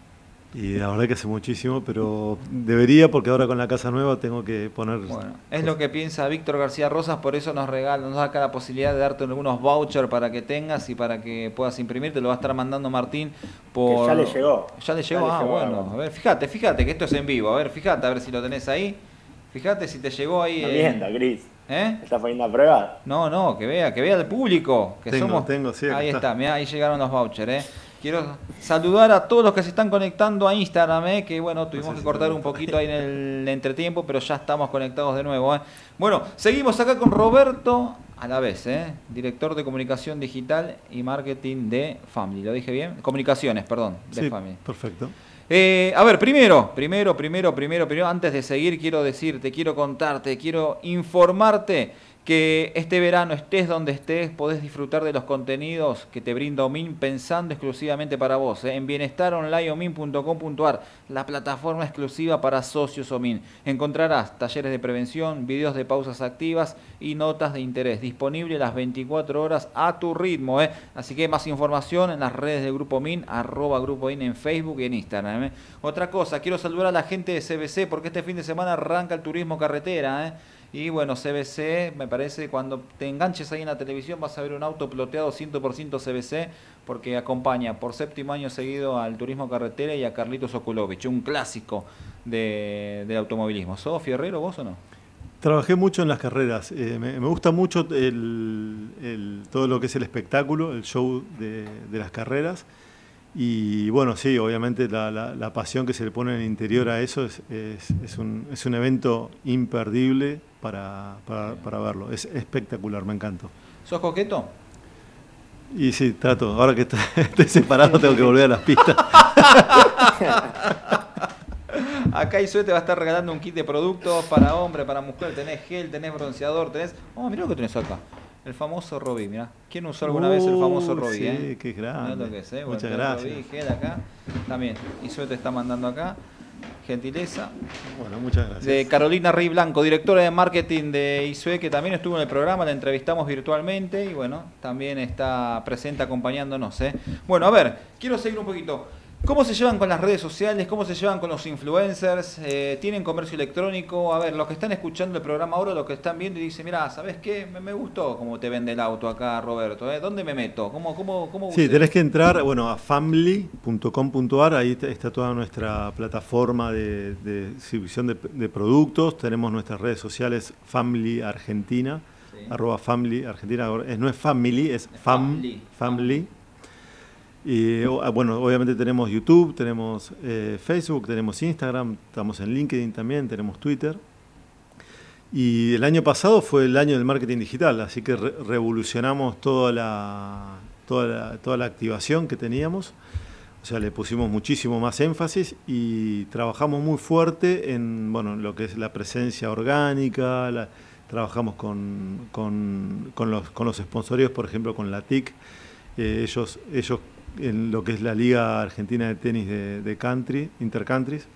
Y la verdad que hace muchísimo, pero debería porque ahora con la casa nueva tengo que poner... Bueno, es lo que piensa Víctor García Rosas, por eso nos regala, nos da acá la posibilidad de darte algunos vouchers para que tengas y para que puedas imprimir. Te lo va a estar mandando Martín por... Que ya le llegó. Ya le llegó, Ya le ah, llegó, bueno. bueno. A ver, fíjate, fíjate que esto es en vivo. A ver, fíjate, a ver si lo tenés ahí. Fíjate si te llegó ahí. No eh, mienta, Cris. ¿Eh? ¿Estás poniendo a prueba? No, no, que vea, que vea el público. Que Tengo, somos... tengo, sí, acá ahí está. está, mirá, ahí llegaron los vouchers, eh. Quiero saludar a todos los que se están conectando a Instagram, eh, que bueno, tuvimos No sé que si cortar tengo. un poquito ahí en el entretiempo, pero ya estamos conectados de nuevo. Eh. Bueno, seguimos acá con Roberto, a la vez, eh, director de comunicación digital y marketing de Family. ¿Lo dije bien? Comunicaciones, perdón, de Sí, Family. perfecto. Eh, a ver, primero, primero, primero, primero, primero, antes de seguir, quiero decirte, quiero contarte, quiero informarte que este verano, estés donde estés, podés disfrutar de los contenidos que te brinda OMIN pensando exclusivamente para vos, ¿eh? en bienestar online omin punto com punto a r, la plataforma exclusiva para socios OMIN. Encontrarás talleres de prevención, videos de pausas activas y notas de interés, disponible las veinticuatro horas a tu ritmo. ¿eh? Así que más información en las redes del Grupo OMIN, arroba Grupo OMIN en Facebook y en Instagram. ¿eh? Otra cosa, quiero saludar a la gente de C B C porque este fin de semana arranca el turismo carretera, ¿eh? Y bueno, C B C, me parece, cuando te enganches ahí en la televisión vas a ver un auto ploteado cien por ciento C B C, porque acompaña por séptimo año seguido al turismo carretera y a Carlitos Okulovich, un clásico de, del automovilismo. ¿Sos fierrero vos o no? Trabajé mucho en las carreras. Eh, me, me gusta mucho el, el, todo lo que es el espectáculo, el show de, de las carreras. Y bueno, sí, obviamente la, la, la pasión que se le pone en el interior a eso es, es, es, un, es un evento imperdible para, para, para verlo. Es espectacular, me encantó. ¿Sos coqueto? Y sí, trato. Ahora que estoy, estoy separado tengo que volver a las pistas. Acá Isue te va a estar regalando un kit de productos para hombre, para mujer. Tenés gel, tenés bronceador, tenés... Oh, mirá lo que tenés acá. El famoso Robbie, mirá. ¿Quién usó alguna uh, vez el famoso Robbie? Sí, eh? qué grande. Mirá lo que es, eh. Muchas bueno, gracias. Robbie, gel acá. También. Isue te está mandando acá. Gentileza. Bueno, muchas gracias. De Carolina Rey Blanco, directora de marketing de Isue, que también estuvo en el programa, la entrevistamos virtualmente y bueno, también está presente acompañándonos. ¿eh? Bueno, a ver, quiero seguir un poquito. ¿Cómo se llevan con las redes sociales? ¿Cómo se llevan con los influencers? Eh, ¿Tienen comercio electrónico? A ver, los que están escuchando el programa ahora, los que están viendo y dicen, mira, ¿sabes qué? Me, me gustó cómo te vende el auto acá, Roberto. ¿eh? ¿Dónde me meto? ¿Cómo, cómo, cómo sí, tenés que entrar bueno, a family punto com punto a r, ahí está toda nuestra plataforma de, de distribución de, de productos. Tenemos nuestras redes sociales Family Argentina, sí. arroba Family Argentina. No es Family, es, es fam, Family. family. Y bueno, obviamente tenemos YouTube, tenemos eh, Facebook, tenemos Instagram, estamos en LinkedIn también, tenemos Twitter. Y el año pasado fue el año del marketing digital, así que re revolucionamos toda la, toda, la, toda la activación que teníamos. O sea, le pusimos muchísimo más énfasis y trabajamos muy fuerte en bueno, lo que es la presencia orgánica, la, trabajamos con, con, con, los, con los sponsorios, por ejemplo, con la T I C. Eh, ellos... ellos en lo que es la Liga Argentina de Tenis de, de Country, Intercountries.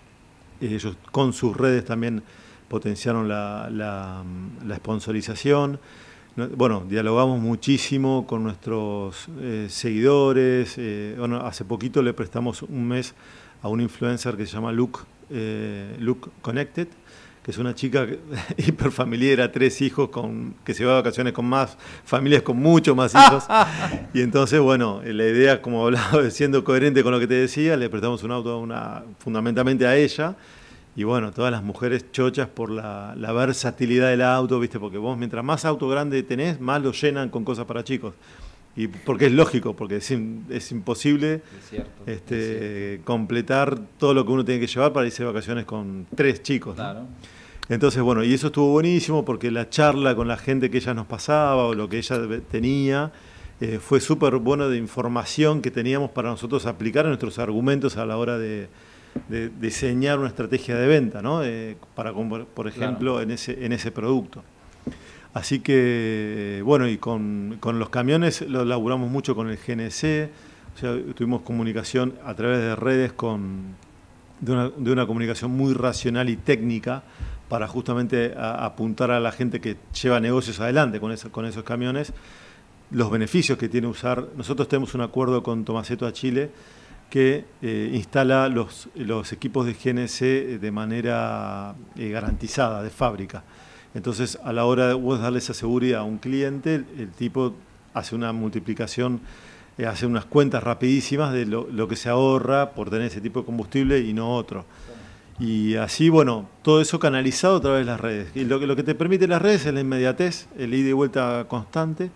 Ellos con sus redes también potenciaron la, la, la sponsorización. Bueno, dialogamos muchísimo con nuestros eh, seguidores. Eh, bueno, hace poquito le prestamos un mes a un influencer que se llama Luke, eh, Luke Connected, que es una chica hiperfamiliera, tres hijos, con, que se va de vacaciones con más familias, con muchos más hijos. Y entonces, bueno, la idea, como hablaba, siendo coherente con lo que te decía, le prestamos un auto una, fundamentalmente a ella. Y bueno, todas las mujeres chochas por la, la versatilidad del auto, ¿viste? Porque vos, mientras más auto grande tenés, más lo llenan con cosas para chicos. Y porque es lógico, porque es, es imposible es cierto, este, es cierto. completar todo lo que uno tiene que llevar para irse de vacaciones con tres chicos. Claro. ¿no? Entonces, bueno, y eso estuvo buenísimo porque la charla con la gente que ella nos pasaba o lo que ella tenía eh, fue súper bueno de información que teníamos para nosotros aplicar a nuestros argumentos a la hora de, de diseñar una estrategia de venta, ¿no? Eh, para, por ejemplo, claro. en, ese, en ese producto. Así que, bueno, y con, con los camiones lo laburamos mucho con el G N C, o sea, tuvimos comunicación a través de redes con, de, una, de una comunicación muy racional y técnica para justamente a, apuntar a la gente que lleva negocios adelante con, eso, con esos camiones, los beneficios que tiene usar. Nosotros tenemos un acuerdo con Tomaseto a Chile que eh, instala los, los equipos de G N C de manera eh, garantizada, de fábrica. Entonces, a la hora de vos darle esa seguridad a un cliente, el, el tipo hace una multiplicación, eh, hace unas cuentas rapidísimas de lo, lo que se ahorra por tener ese tipo de combustible y no otro. Y así, bueno, todo eso canalizado a través de las redes. Y lo que, lo que te permite las redes es la inmediatez, el ida y vuelta constante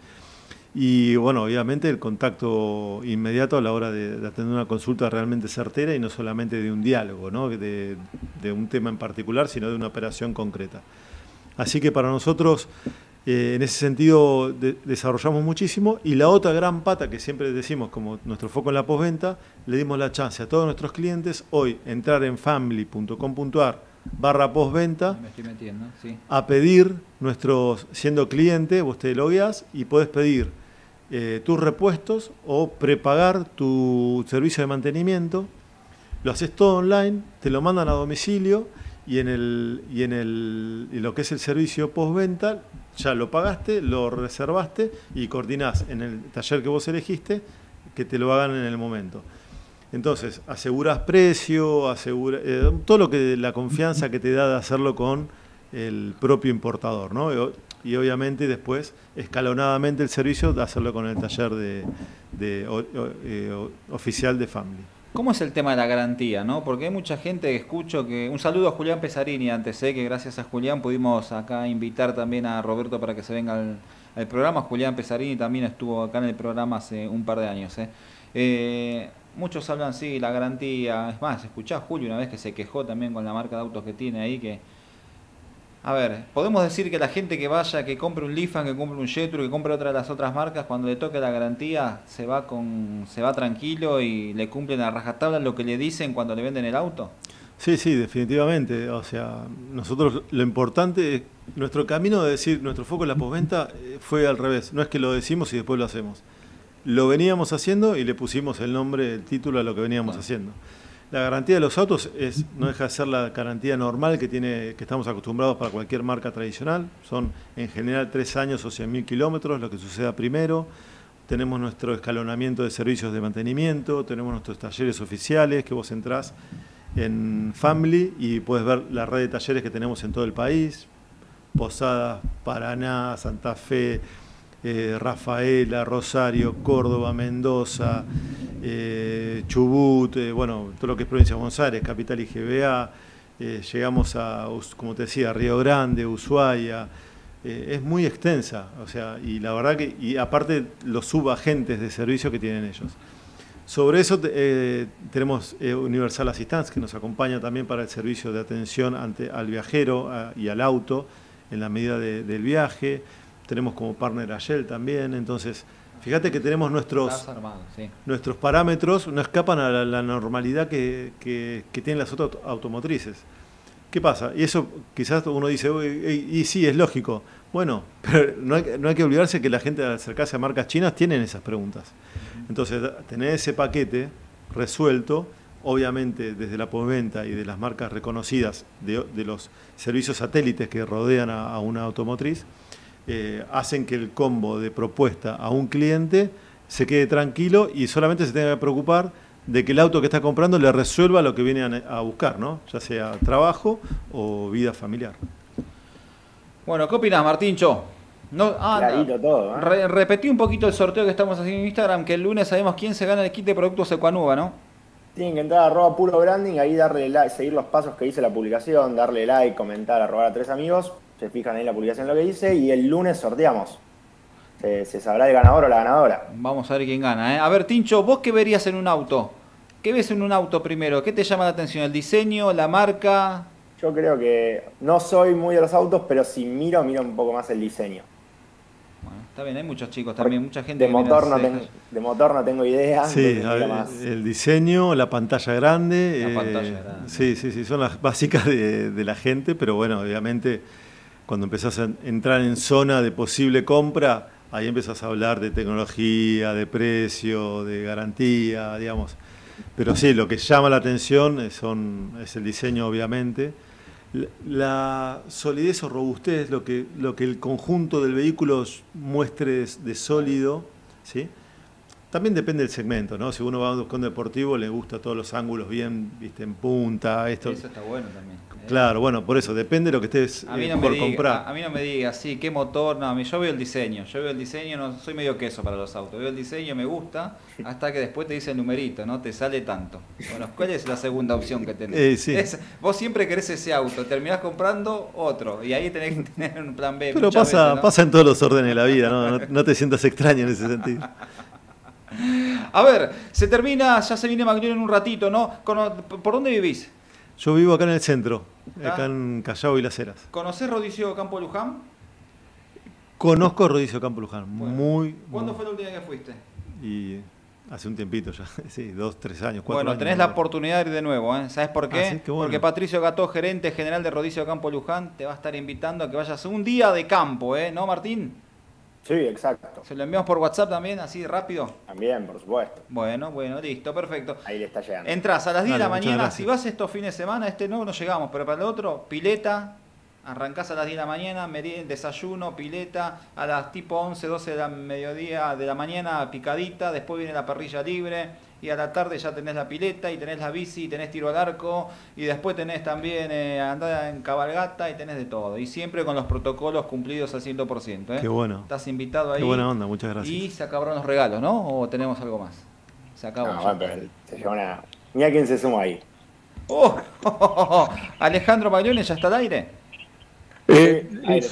y, bueno, obviamente el contacto inmediato a la hora de, de atender una consulta realmente certera y no solamente de un diálogo, ¿no? de, de un tema en particular, sino de una operación concreta. Así que para nosotros, eh, en ese sentido, de, desarrollamos muchísimo. Y la otra gran pata que siempre decimos, como nuestro foco en la postventa, le dimos la chance a todos nuestros clientes hoy entrar en family punto com punto a r barra postventa, Me estoy metiendo, sí. a pedir nuestros, siendo cliente, vos te logueás y podés pedir eh, tus repuestos o prepagar tu servicio de mantenimiento. Lo haces todo online, te lo mandan a domicilio. Y en, el, y en el, y lo que es el servicio postventa, ya lo pagaste, lo reservaste y coordinás en el taller que vos elegiste que te lo hagan en el momento. Entonces, aseguras precio, asegura, eh, todo lo que la confianza que te da de hacerlo con el propio importador, ¿no? Y, y obviamente después, escalonadamente el servicio de hacerlo con el taller de, de, o, eh, oficial de Family. ¿Cómo es el tema de la garantía, no? Porque hay mucha gente que escucho que... Un saludo a Julián Pesarini antes, ¿eh? Que gracias a Julián pudimos acá invitar también a Roberto para que se venga al, al programa. Julián Pesarini también estuvo acá en el programa hace un par de años, ¿eh? Eh, muchos hablan, sí, la garantía... Es más, escuché a Julio una vez que se quejó también con la marca de autos que tiene ahí, que A ver, podemos decir que la gente que vaya, que compre un Lifan, que compre un Jethro, que compre otra de las otras marcas, cuando le toque la garantía, se va con, se va tranquilo y le cumplen a rajatabla lo que le dicen cuando le venden el auto. Sí, sí, definitivamente. O sea, nosotros lo importante, nuestro camino de decir, nuestro foco en la postventa fue al revés. No es que lo decimos y después lo hacemos. Lo veníamos haciendo y le pusimos el nombre, el título a lo que veníamos bueno. haciendo. La garantía de los autos es, no deja de ser la garantía normal que tiene, que estamos acostumbrados para cualquier marca tradicional. Son en general tres años o cien mil kilómetros, lo que suceda primero. Tenemos nuestro escalonamiento de servicios de mantenimiento, tenemos nuestros talleres oficiales, que vos entrás en Family y puedes ver la red de talleres que tenemos en todo el país. Posadas, Paraná, Santa Fe, Eh, Rafaela, Rosario, Córdoba, Mendoza, eh, Chubut, eh, bueno, todo lo que es provincia de Buenos Aires, Capital y G B A, eh, llegamos a, como te decía, Río Grande, Ushuaia, eh, es muy extensa, o sea, y la verdad que, y aparte los subagentes de servicio que tienen ellos. Sobre eso eh, tenemos eh, Universal Assistance, que nos acompaña también para el servicio de atención ante, al viajero a, y al auto en la medida de, del viaje. Tenemos como partner a Shell también, entonces fíjate que tenemos nuestros, armado, sí. nuestros parámetros, no escapan a la, la normalidad que, que, que tienen las otras automotrices. ¿Qué pasa? Y eso quizás uno dice, y, y sí, es lógico. Bueno, pero no hay, no hay que olvidarse que la gente al acercarse a marcas chinas tienen esas preguntas. Entonces, tener ese paquete resuelto, obviamente desde la postventa y de las marcas reconocidas de, de los servicios satélites que rodean a, a una automotriz, Eh, hacen que el combo de propuesta a un cliente se quede tranquilo y solamente se tenga que preocupar de que el auto que está comprando le resuelva lo que viene a, a buscar, ¿no? Ya sea trabajo o vida familiar. Bueno, ¿qué opinás, Martincho? No, ah, Clarito todo, ¿eh? Re, repetí un poquito el sorteo que estamos haciendo en Instagram, que el lunes sabemos quién se gana el kit de productos Ecuanuba, ¿no? Tienen que entrar a arroba puro branding, ahí darle like, seguir los pasos que dice la publicación, darle like, comentar, arrobar a tres amigos. Se fijan ahí en la publicación lo que dice y el lunes sorteamos. Se, se sabrá el ganador o la ganadora. Vamos a ver quién gana, ¿eh? A ver, Tincho, ¿vos qué verías en un auto? ¿Qué ves en un auto primero? ¿Qué te llama la atención? ¿El diseño, la marca? Yo creo que no soy muy de los autos, pero si miro, miro un poco más el diseño. Bueno, está bien, hay muchos chicos también, mucha gente. De, motor no, ten, de motor no tengo idea. Sí, a ver, más. El diseño, la pantalla grande. La eh, pantalla grande. Sí, sí, sí, son las básicas de, de la gente, pero bueno, obviamente cuando empezás a entrar en zona de posible compra, ahí empezás a hablar de tecnología, de precio, de garantía, digamos. Pero sí, lo que llama la atención son, es el diseño, obviamente. La solidez o robustez, lo que, lo que el conjunto del vehículo muestre de sólido, ¿sí? También depende del segmento, ¿no? Si uno va a un buscón deportivo, le gusta todos los ángulos bien, viste, en punta. Esto. Eso está bueno también. ¿eh? Claro, bueno, por eso, depende de lo que estés a mí no eh, por me diga, comprar. A, a mí no me digas, sí, qué motor, no, a mí, yo veo el diseño, yo veo el diseño, no soy medio queso para los autos, veo el diseño, me gusta, hasta que después te dice el numerito, ¿no? Te sale tanto. Bueno, ¿cuál es la segunda opción que tenés? Eh, sí. es, vos siempre querés ese auto, terminás comprando otro, y ahí tenés que tener un plan B. Pero pasa, veces, ¿no? pasa en todos los órdenes de la vida, ¿no? No, no te sientas extraño en ese sentido. A ver, se termina, ya se viene Maglione en un ratito, ¿no? ¿Por dónde vivís? Yo vivo acá en el centro, ¿Ah? acá en Callao y Las Heras. ¿Conocés Rodicio Campo Luján? Conozco Rodicio Campo Luján, bueno, muy... ¿Cuándo muy... fue la última vez que fuiste? Y hace un tiempito ya, sí, dos, tres años, cuatro bueno, años. tenés la oportunidad de ir de nuevo, ¿eh? ¿Sabes por qué? Ah, ¿sí? Qué bueno. Porque Patricio Gató, gerente general de Rodicio Campo Luján, te va a estar invitando a que vayas un día de campo, ¿eh? ¿No, Martín? Sí, exacto. ¿Se lo enviamos por WhatsApp también, así rápido? También, por supuesto. Bueno, bueno, listo, perfecto. Ahí le está llegando. Entrás a las diez Dale, de la mañana, gracias. si vas estos fines de semana, este no, no llegamos, pero para el otro, pileta, arrancás a las diez de la mañana, desayuno, pileta, a las tipo once, doce de la mediodía de la mañana, picadita, después viene la parrilla libre, y a la tarde ya tenés la pileta, y tenés la bici, y tenés tiro al arco, y después tenés también eh, andada en cabalgata, y tenés de todo. Y siempre con los protocolos cumplidos al cien por ciento. ¿eh? Qué bueno. Estás invitado ahí. Qué buena onda, muchas gracias. Y se acabaron los regalos, ¿no? ¿O tenemos algo más? Se acabó. No, bueno, pero se lleva una... Mira quién se suma ahí. Oh, oh, oh, oh. Alejandro Maglione, ¿ya está al aire? Eh,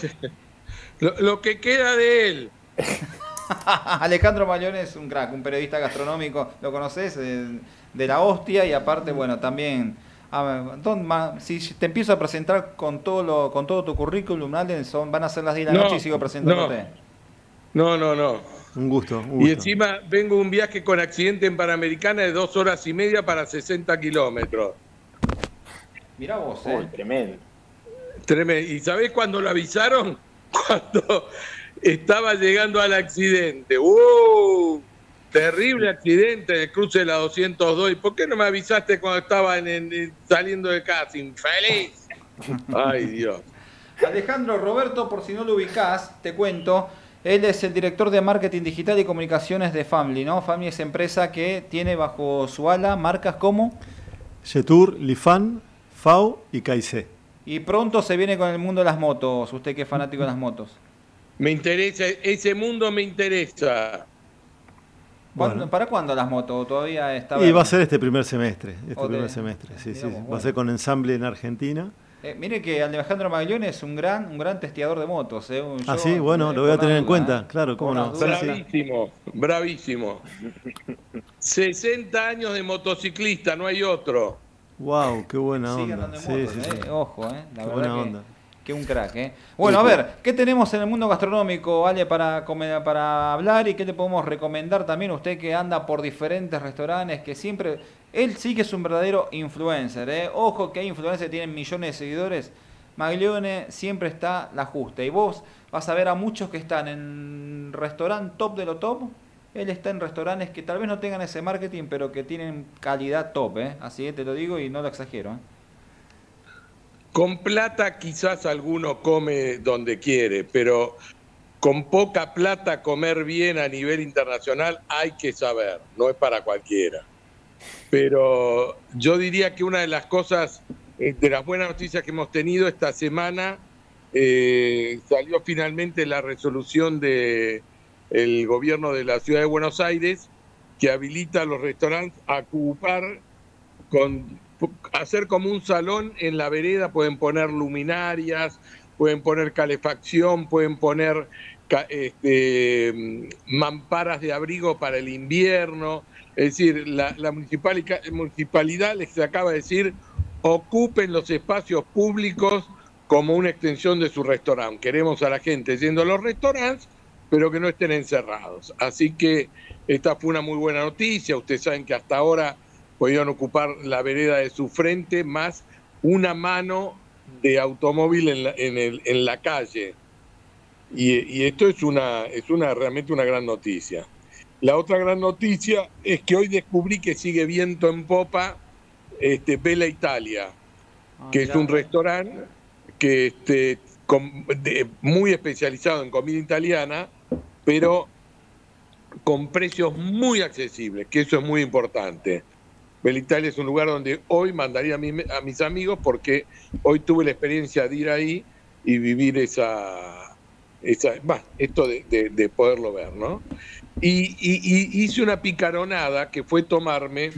lo, lo que queda de él. Alejandro Maglione es un crack, un periodista gastronómico, lo conocés, de, de la hostia, y aparte, bueno, también A ver, don, ma, si te empiezo a presentar con todo lo, con todo tu currículum, Ale, son, van a ser las diez de la No, noche y sigo presentándote. No, no, no. Un gusto, un gusto. Y encima vengo un viaje con accidente en Panamericana de dos horas y media para sesenta kilómetros. Mirá vos, eh. Uy, tremendo. Tremendo. ¿Y sabés cuándo lo avisaron? Cuando estaba llegando al accidente. ¡Uh! Terrible accidente en el cruce de la doscientos dos. ¿Y por qué no me avisaste cuando estaba en, en, saliendo de casa? ¡Infeliz! Ay, Dios. Alejandro Roberto, por si no lo ubicás, te cuento. Él es el director de marketing digital y comunicaciones de Family, ¿no? Family es empresa que tiene bajo su ala marcas como Jetour, Lifan, F A U y K I C. Y pronto se viene con el mundo de las motos, usted que es fanático de las motos. Me interesa, ese mundo me interesa. Bueno. ¿Para cuándo las motos? ¿Todavía está Y verde? va a ser este primer semestre, este O de- primer semestre, sí, sí, Digamos, sí. Va bueno. a ser con ensamble en Argentina. Eh, mire que Alejandro Maglione es un gran, un gran testeador de motos. Eh. Ah, Yo, sí, bueno, eh, lo voy a por tener las en dudas, cuenta, eh. claro, cómo Por no. las dudas. Bravísimo, bravísimo. sesenta años de motociclista, no hay otro. Wow, qué buena Sigue onda. andando en Sí, motos, sí, eh. sí. Ojo, eh. La Qué verdad buena que, onda. que un crack, eh. Bueno, a ver, ¿qué tenemos en el mundo gastronómico, Ale, para, comer- para hablar y qué le podemos recomendar también? Usted que anda por diferentes restaurantes, que siempre... Él sí que es un verdadero influencer, eh. Ojo que hay influencers que tienen millones de seguidores. Maglione siempre está la justa. Y vos vas a ver a muchos que están en restaurante top de lo top. Él está en restaurantes que tal vez no tengan ese marketing, pero que tienen calidad top, ¿eh? Así que te lo digo y no lo exagero, ¿eh? Con plata quizás alguno come donde quiere, pero con poca plata comer bien a nivel internacional hay que saber, no es para cualquiera. Pero yo diría que una de las cosas, eh, de las buenas noticias que hemos tenido esta semana, eh, salió finalmente la resolución del gobierno de la ciudad de Buenos Aires que habilita a los restaurantes a ocupar, con, hacer como un salón en la vereda, pueden poner luminarias, pueden poner calefacción, pueden poner ca- este, mamparas de abrigo para el invierno. Es decir, la, la municipalidad, municipalidad les acaba de decir, ocupen los espacios públicos como una extensión de su restaurante. Queremos a la gente yendo a los restaurantes, pero que no estén encerrados. Así que esta fue una muy buena noticia. Ustedes saben que hasta ahora podían ocupar la vereda de su frente más una mano de automóvil en la, en el, en la calle. Y, y esto es una, es una realmente una gran noticia. La otra gran noticia es que hoy descubrí que sigue viento en popa este, Bella Italia, Ah, que es mirá. un restaurante que este, con- de- muy especializado en comida italiana, pero con precios muy accesibles, que eso es muy importante. Bella Italia es un lugar donde hoy mandaría a, mi- a mis amigos porque hoy tuve la experiencia de ir ahí y vivir esa, esa bah, esto de, de- de poderlo ver, ¿no? Y, y- y hice una picaronada que fue tomarme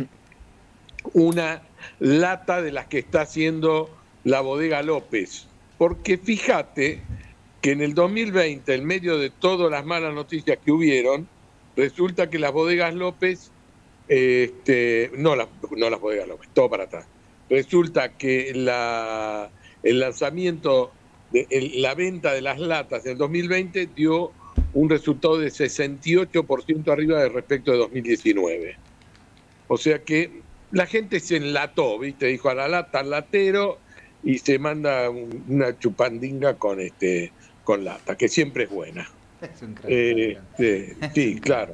una lata de las que está haciendo la bodega López. Porque fíjate que en el dos mil veinte, en medio de todas las malas noticias que hubieron, resulta que las bodegas López, este, no, las, no las bodegas López, todo para atrás. Resulta que la, el lanzamiento, de, el- la venta de las latas en el dos mil veinte dio un resultado de sesenta y ocho por ciento arriba de respecto de dos mil diecinueve. O sea que la gente se enlató, ¿viste? Dijo a la lata, al latero, y se manda un- una chupandinga con este con lata, que siempre es buena. Es un crack. Eh, eh, sí, claro.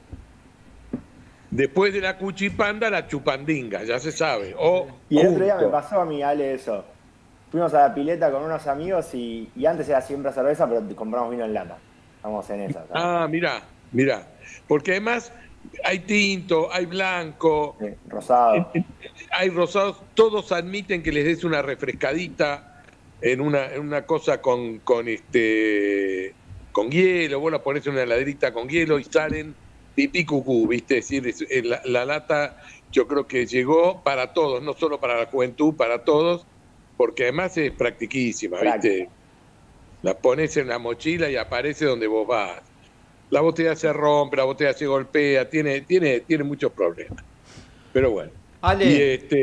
Después de la cuchipanda, la chupandinga, ya se sabe. O Y el otro día me junto. pasó a mí, Ale, eso. Fuimos a la pileta con unos amigos y, y antes era siempre cerveza, pero compramos vino en lata. Estamos en esa. ¿sabes? Ah, mirá, mirá. Porque además hay tinto, hay blanco, Sí, rosado. hay rosados, todos admiten que les des una refrescadita en una, en una cosa con, con este con hielo, vos la pones en una heladera con hielo y salen pipí cucú, ¿viste? Es decir, es- es la, la lata yo creo que llegó para todos, no solo para la juventud, para todos, porque además es practiquísima, ¿viste? La pones en la mochila y aparece donde vos vas. La botella se rompe, la botella se golpea, tiene, tiene, tiene muchos problemas. Pero bueno. Ale. Y este,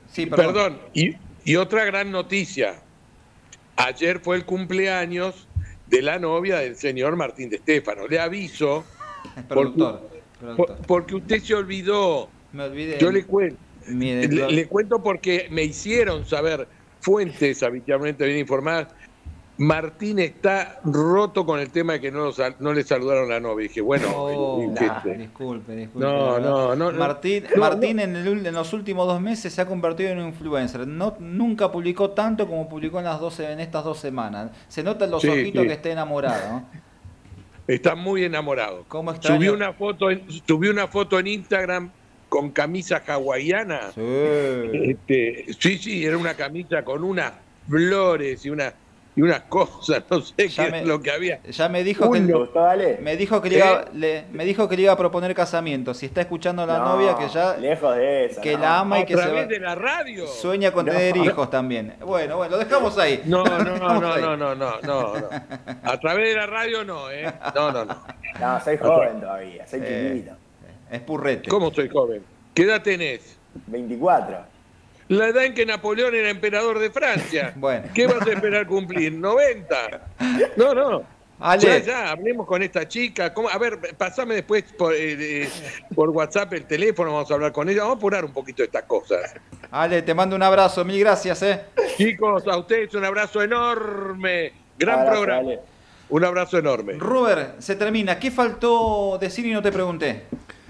Sí, perdón. Perdón, y, y otra gran noticia. Ayer fue el cumpleaños de la novia del señor Martín de Stefano. Le aviso, productor, porque, productor. porque usted se olvidó. Me olvidé. Yo le cuento. Mire, le, le cuento porque me hicieron saber fuentes habitualmente bien informadas. Martín está roto con el tema de que no, lo, no le saludaron a la novia. Dije, bueno, oh, el, el, nah, este. disculpe, disculpe. No, no, no. Martín, no, Martín no. En, el, en los últimos dos meses se ha convertido en un influencer. No, nunca publicó tanto como publicó en, las doce, en estas dos semanas. Se nota en los sí, ojitos sí. que está enamorado, ¿no? Está muy enamorado. ¿Cómo extraño? Subí una foto en, subí una foto en Instagram con camisa hawaiana. Sí. Este, sí, sí, era una camisa con unas flores y una y unas cosas, no sé Ya qué me- es lo que había. Ya me dijo Uy, que no. ¿Gustó, Ale? me dijo que le ¿Eh? iba, le- me dijo que le iba a proponer casamiento. Si está escuchando a la No, novia que ya lejos de eso. que no. la ama y A que se través va- de la radio. sueña con No. tener hijos también. Bueno, bueno, lo dejamos ahí. No, Lo no, no, dejamos no, ahí. no, no, no, no, no. A través de la radio no, ¿eh? No, no, no. No, soy joven todavía, soy Eh, chiquito. Es purrete. ¿Cómo soy joven? ¿Qué edad tenés? veinticuatro. La edad en que Napoleón era emperador de Francia. Bueno. ¿Qué vas a esperar cumplir? ¿noventa? No, no. Ale. Ya, ya, hablemos con esta chica. ¿Cómo? A ver, pasame después por, eh, eh, por WhatsApp el teléfono, vamos a hablar con ella. Vamos a apurar un poquito estas cosas. Ale, te mando un abrazo, mil gracias, eh. Chicos, a ustedes un abrazo enorme. Gran Abrazo, programa. Ale. Un abrazo enorme. Robert, se termina. ¿Qué faltó decir y no te pregunté?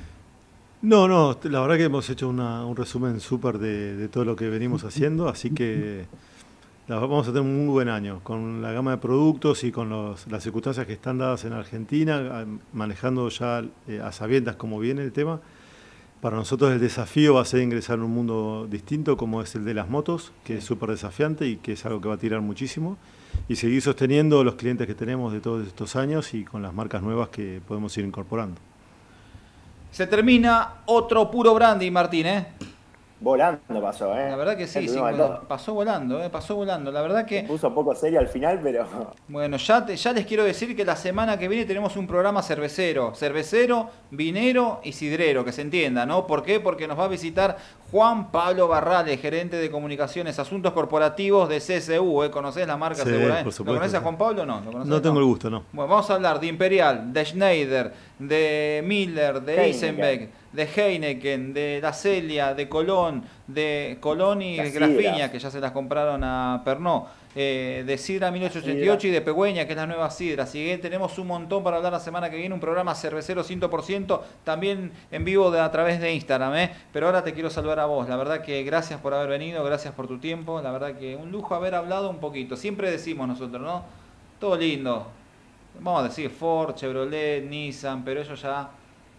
No, no, la verdad que hemos hecho una- un resumen súper de, de todo lo que venimos haciendo, así que la- vamos a tener un muy buen año con la gama de productos y con los- las circunstancias que están dadas en Argentina, a- manejando ya eh, a sabiendas cómo viene el tema. Para nosotros el desafío va a ser ingresar en un mundo distinto como es el de las motos, que es súper desafiante y que es algo que va a tirar muchísimo, y seguir sosteniendo los clientes que tenemos de todos estos años y con las marcas nuevas que podemos ir incorporando. Se termina otro puro branding, Martín, ¿eh? Volando pasó, ¿eh? La verdad que sí, Ya sí, tuvimos de bueno, todo. pasó volando, ¿eh? Pasó volando. La verdad que, Se puso poco serio al final, pero bueno, ya, te- ya les quiero decir que la semana que viene tenemos un programa cervecero. Cervecero, vinero y sidrero, que se entienda, ¿no? ¿Por qué? Porque nos va a visitar Juan Pablo Barrales, gerente de comunicaciones, asuntos corporativos de C S U, ¿eh? ¿Conocés la marca Sí, seguramente? por ¿Lo supuesto, conocés a sí. Juan Pablo o no? ¿Lo conocés? No tengo el gusto, no. Bueno, vamos a hablar de Imperial, de Schneider, de Miller, de Heineken. Eisenbeck, de Heineken, de La Celia, de Colón, de Colón y Las Grafiña, sidras. que ya se las compraron a Pernod, eh, de Sidra mil ochocientos ochenta y ocho y de Pegüeña, que es la nueva Sidra. Así que tenemos un montón para hablar la semana que viene, un programa cervecero cien por ciento, también en vivo de, a través de Instagram, ¿eh? Pero ahora te quiero saludar a vos. La verdad que gracias por haber venido, gracias por tu tiempo. La verdad que un lujo haber hablado un poquito. Siempre decimos nosotros, ¿no? Todo lindo. Vamos a decir Ford, Chevrolet, Nissan, pero ellos ya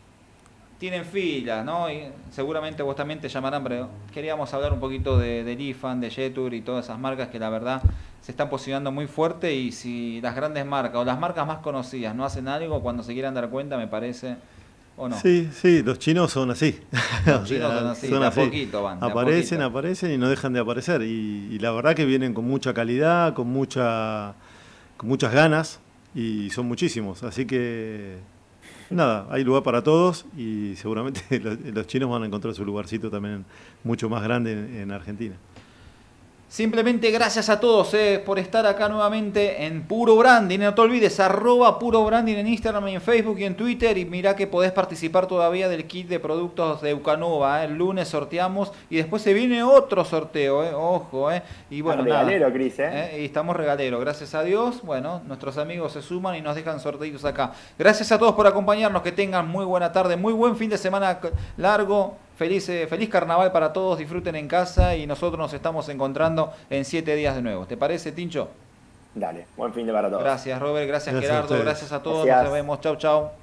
tienen filas, ¿no? Y seguramente vos también te llamarán, pero queríamos hablar un poquito de, de Lifan, de Jetour y todas esas marcas que la verdad se están posicionando muy fuerte, y si las grandes marcas o las marcas más conocidas no hacen algo, cuando se quieran dar cuenta, me parece, o no. Sí, sí, los chinos son así. Los O chinos sea, son así, de a poquito van, de a Aparecen, poquito. aparecen y no dejan de aparecer. Y, y la verdad que vienen con mucha calidad, con mucha, con muchas ganas, y son muchísimos. Así que nada, hay lugar para todos y seguramente los, los chinos van a encontrar su lugarcito también mucho más grande en, en Argentina. Simplemente gracias a todos eh, por estar acá nuevamente en Puro Branding. No te olvides, arroba Puro Branding en Instagram y en Facebook y en Twitter. Y mirá que podés participar todavía del kit de productos de Eukanuba. Eh. El lunes sorteamos y después se viene otro sorteo, eh. Ojo, eh. Y bueno, Estamos nada. regalero, Cris, ¿eh? Eh, Y estamos regalero, gracias a Dios. Bueno, nuestros amigos se suman y nos dejan sorteitos acá. Gracias a todos por acompañarnos. Que tengan muy buena tarde, muy buen fin de semana largo. Feliz, eh, feliz carnaval para todos, disfruten en casa y nosotros nos estamos encontrando en siete días de nuevo. ¿Te parece, Tincho? Dale, buen fin de para todos. Gracias, Robert, gracias, Gracias a Gerardo, ustedes. gracias a todos, Gracias. nos vemos, chau, chau.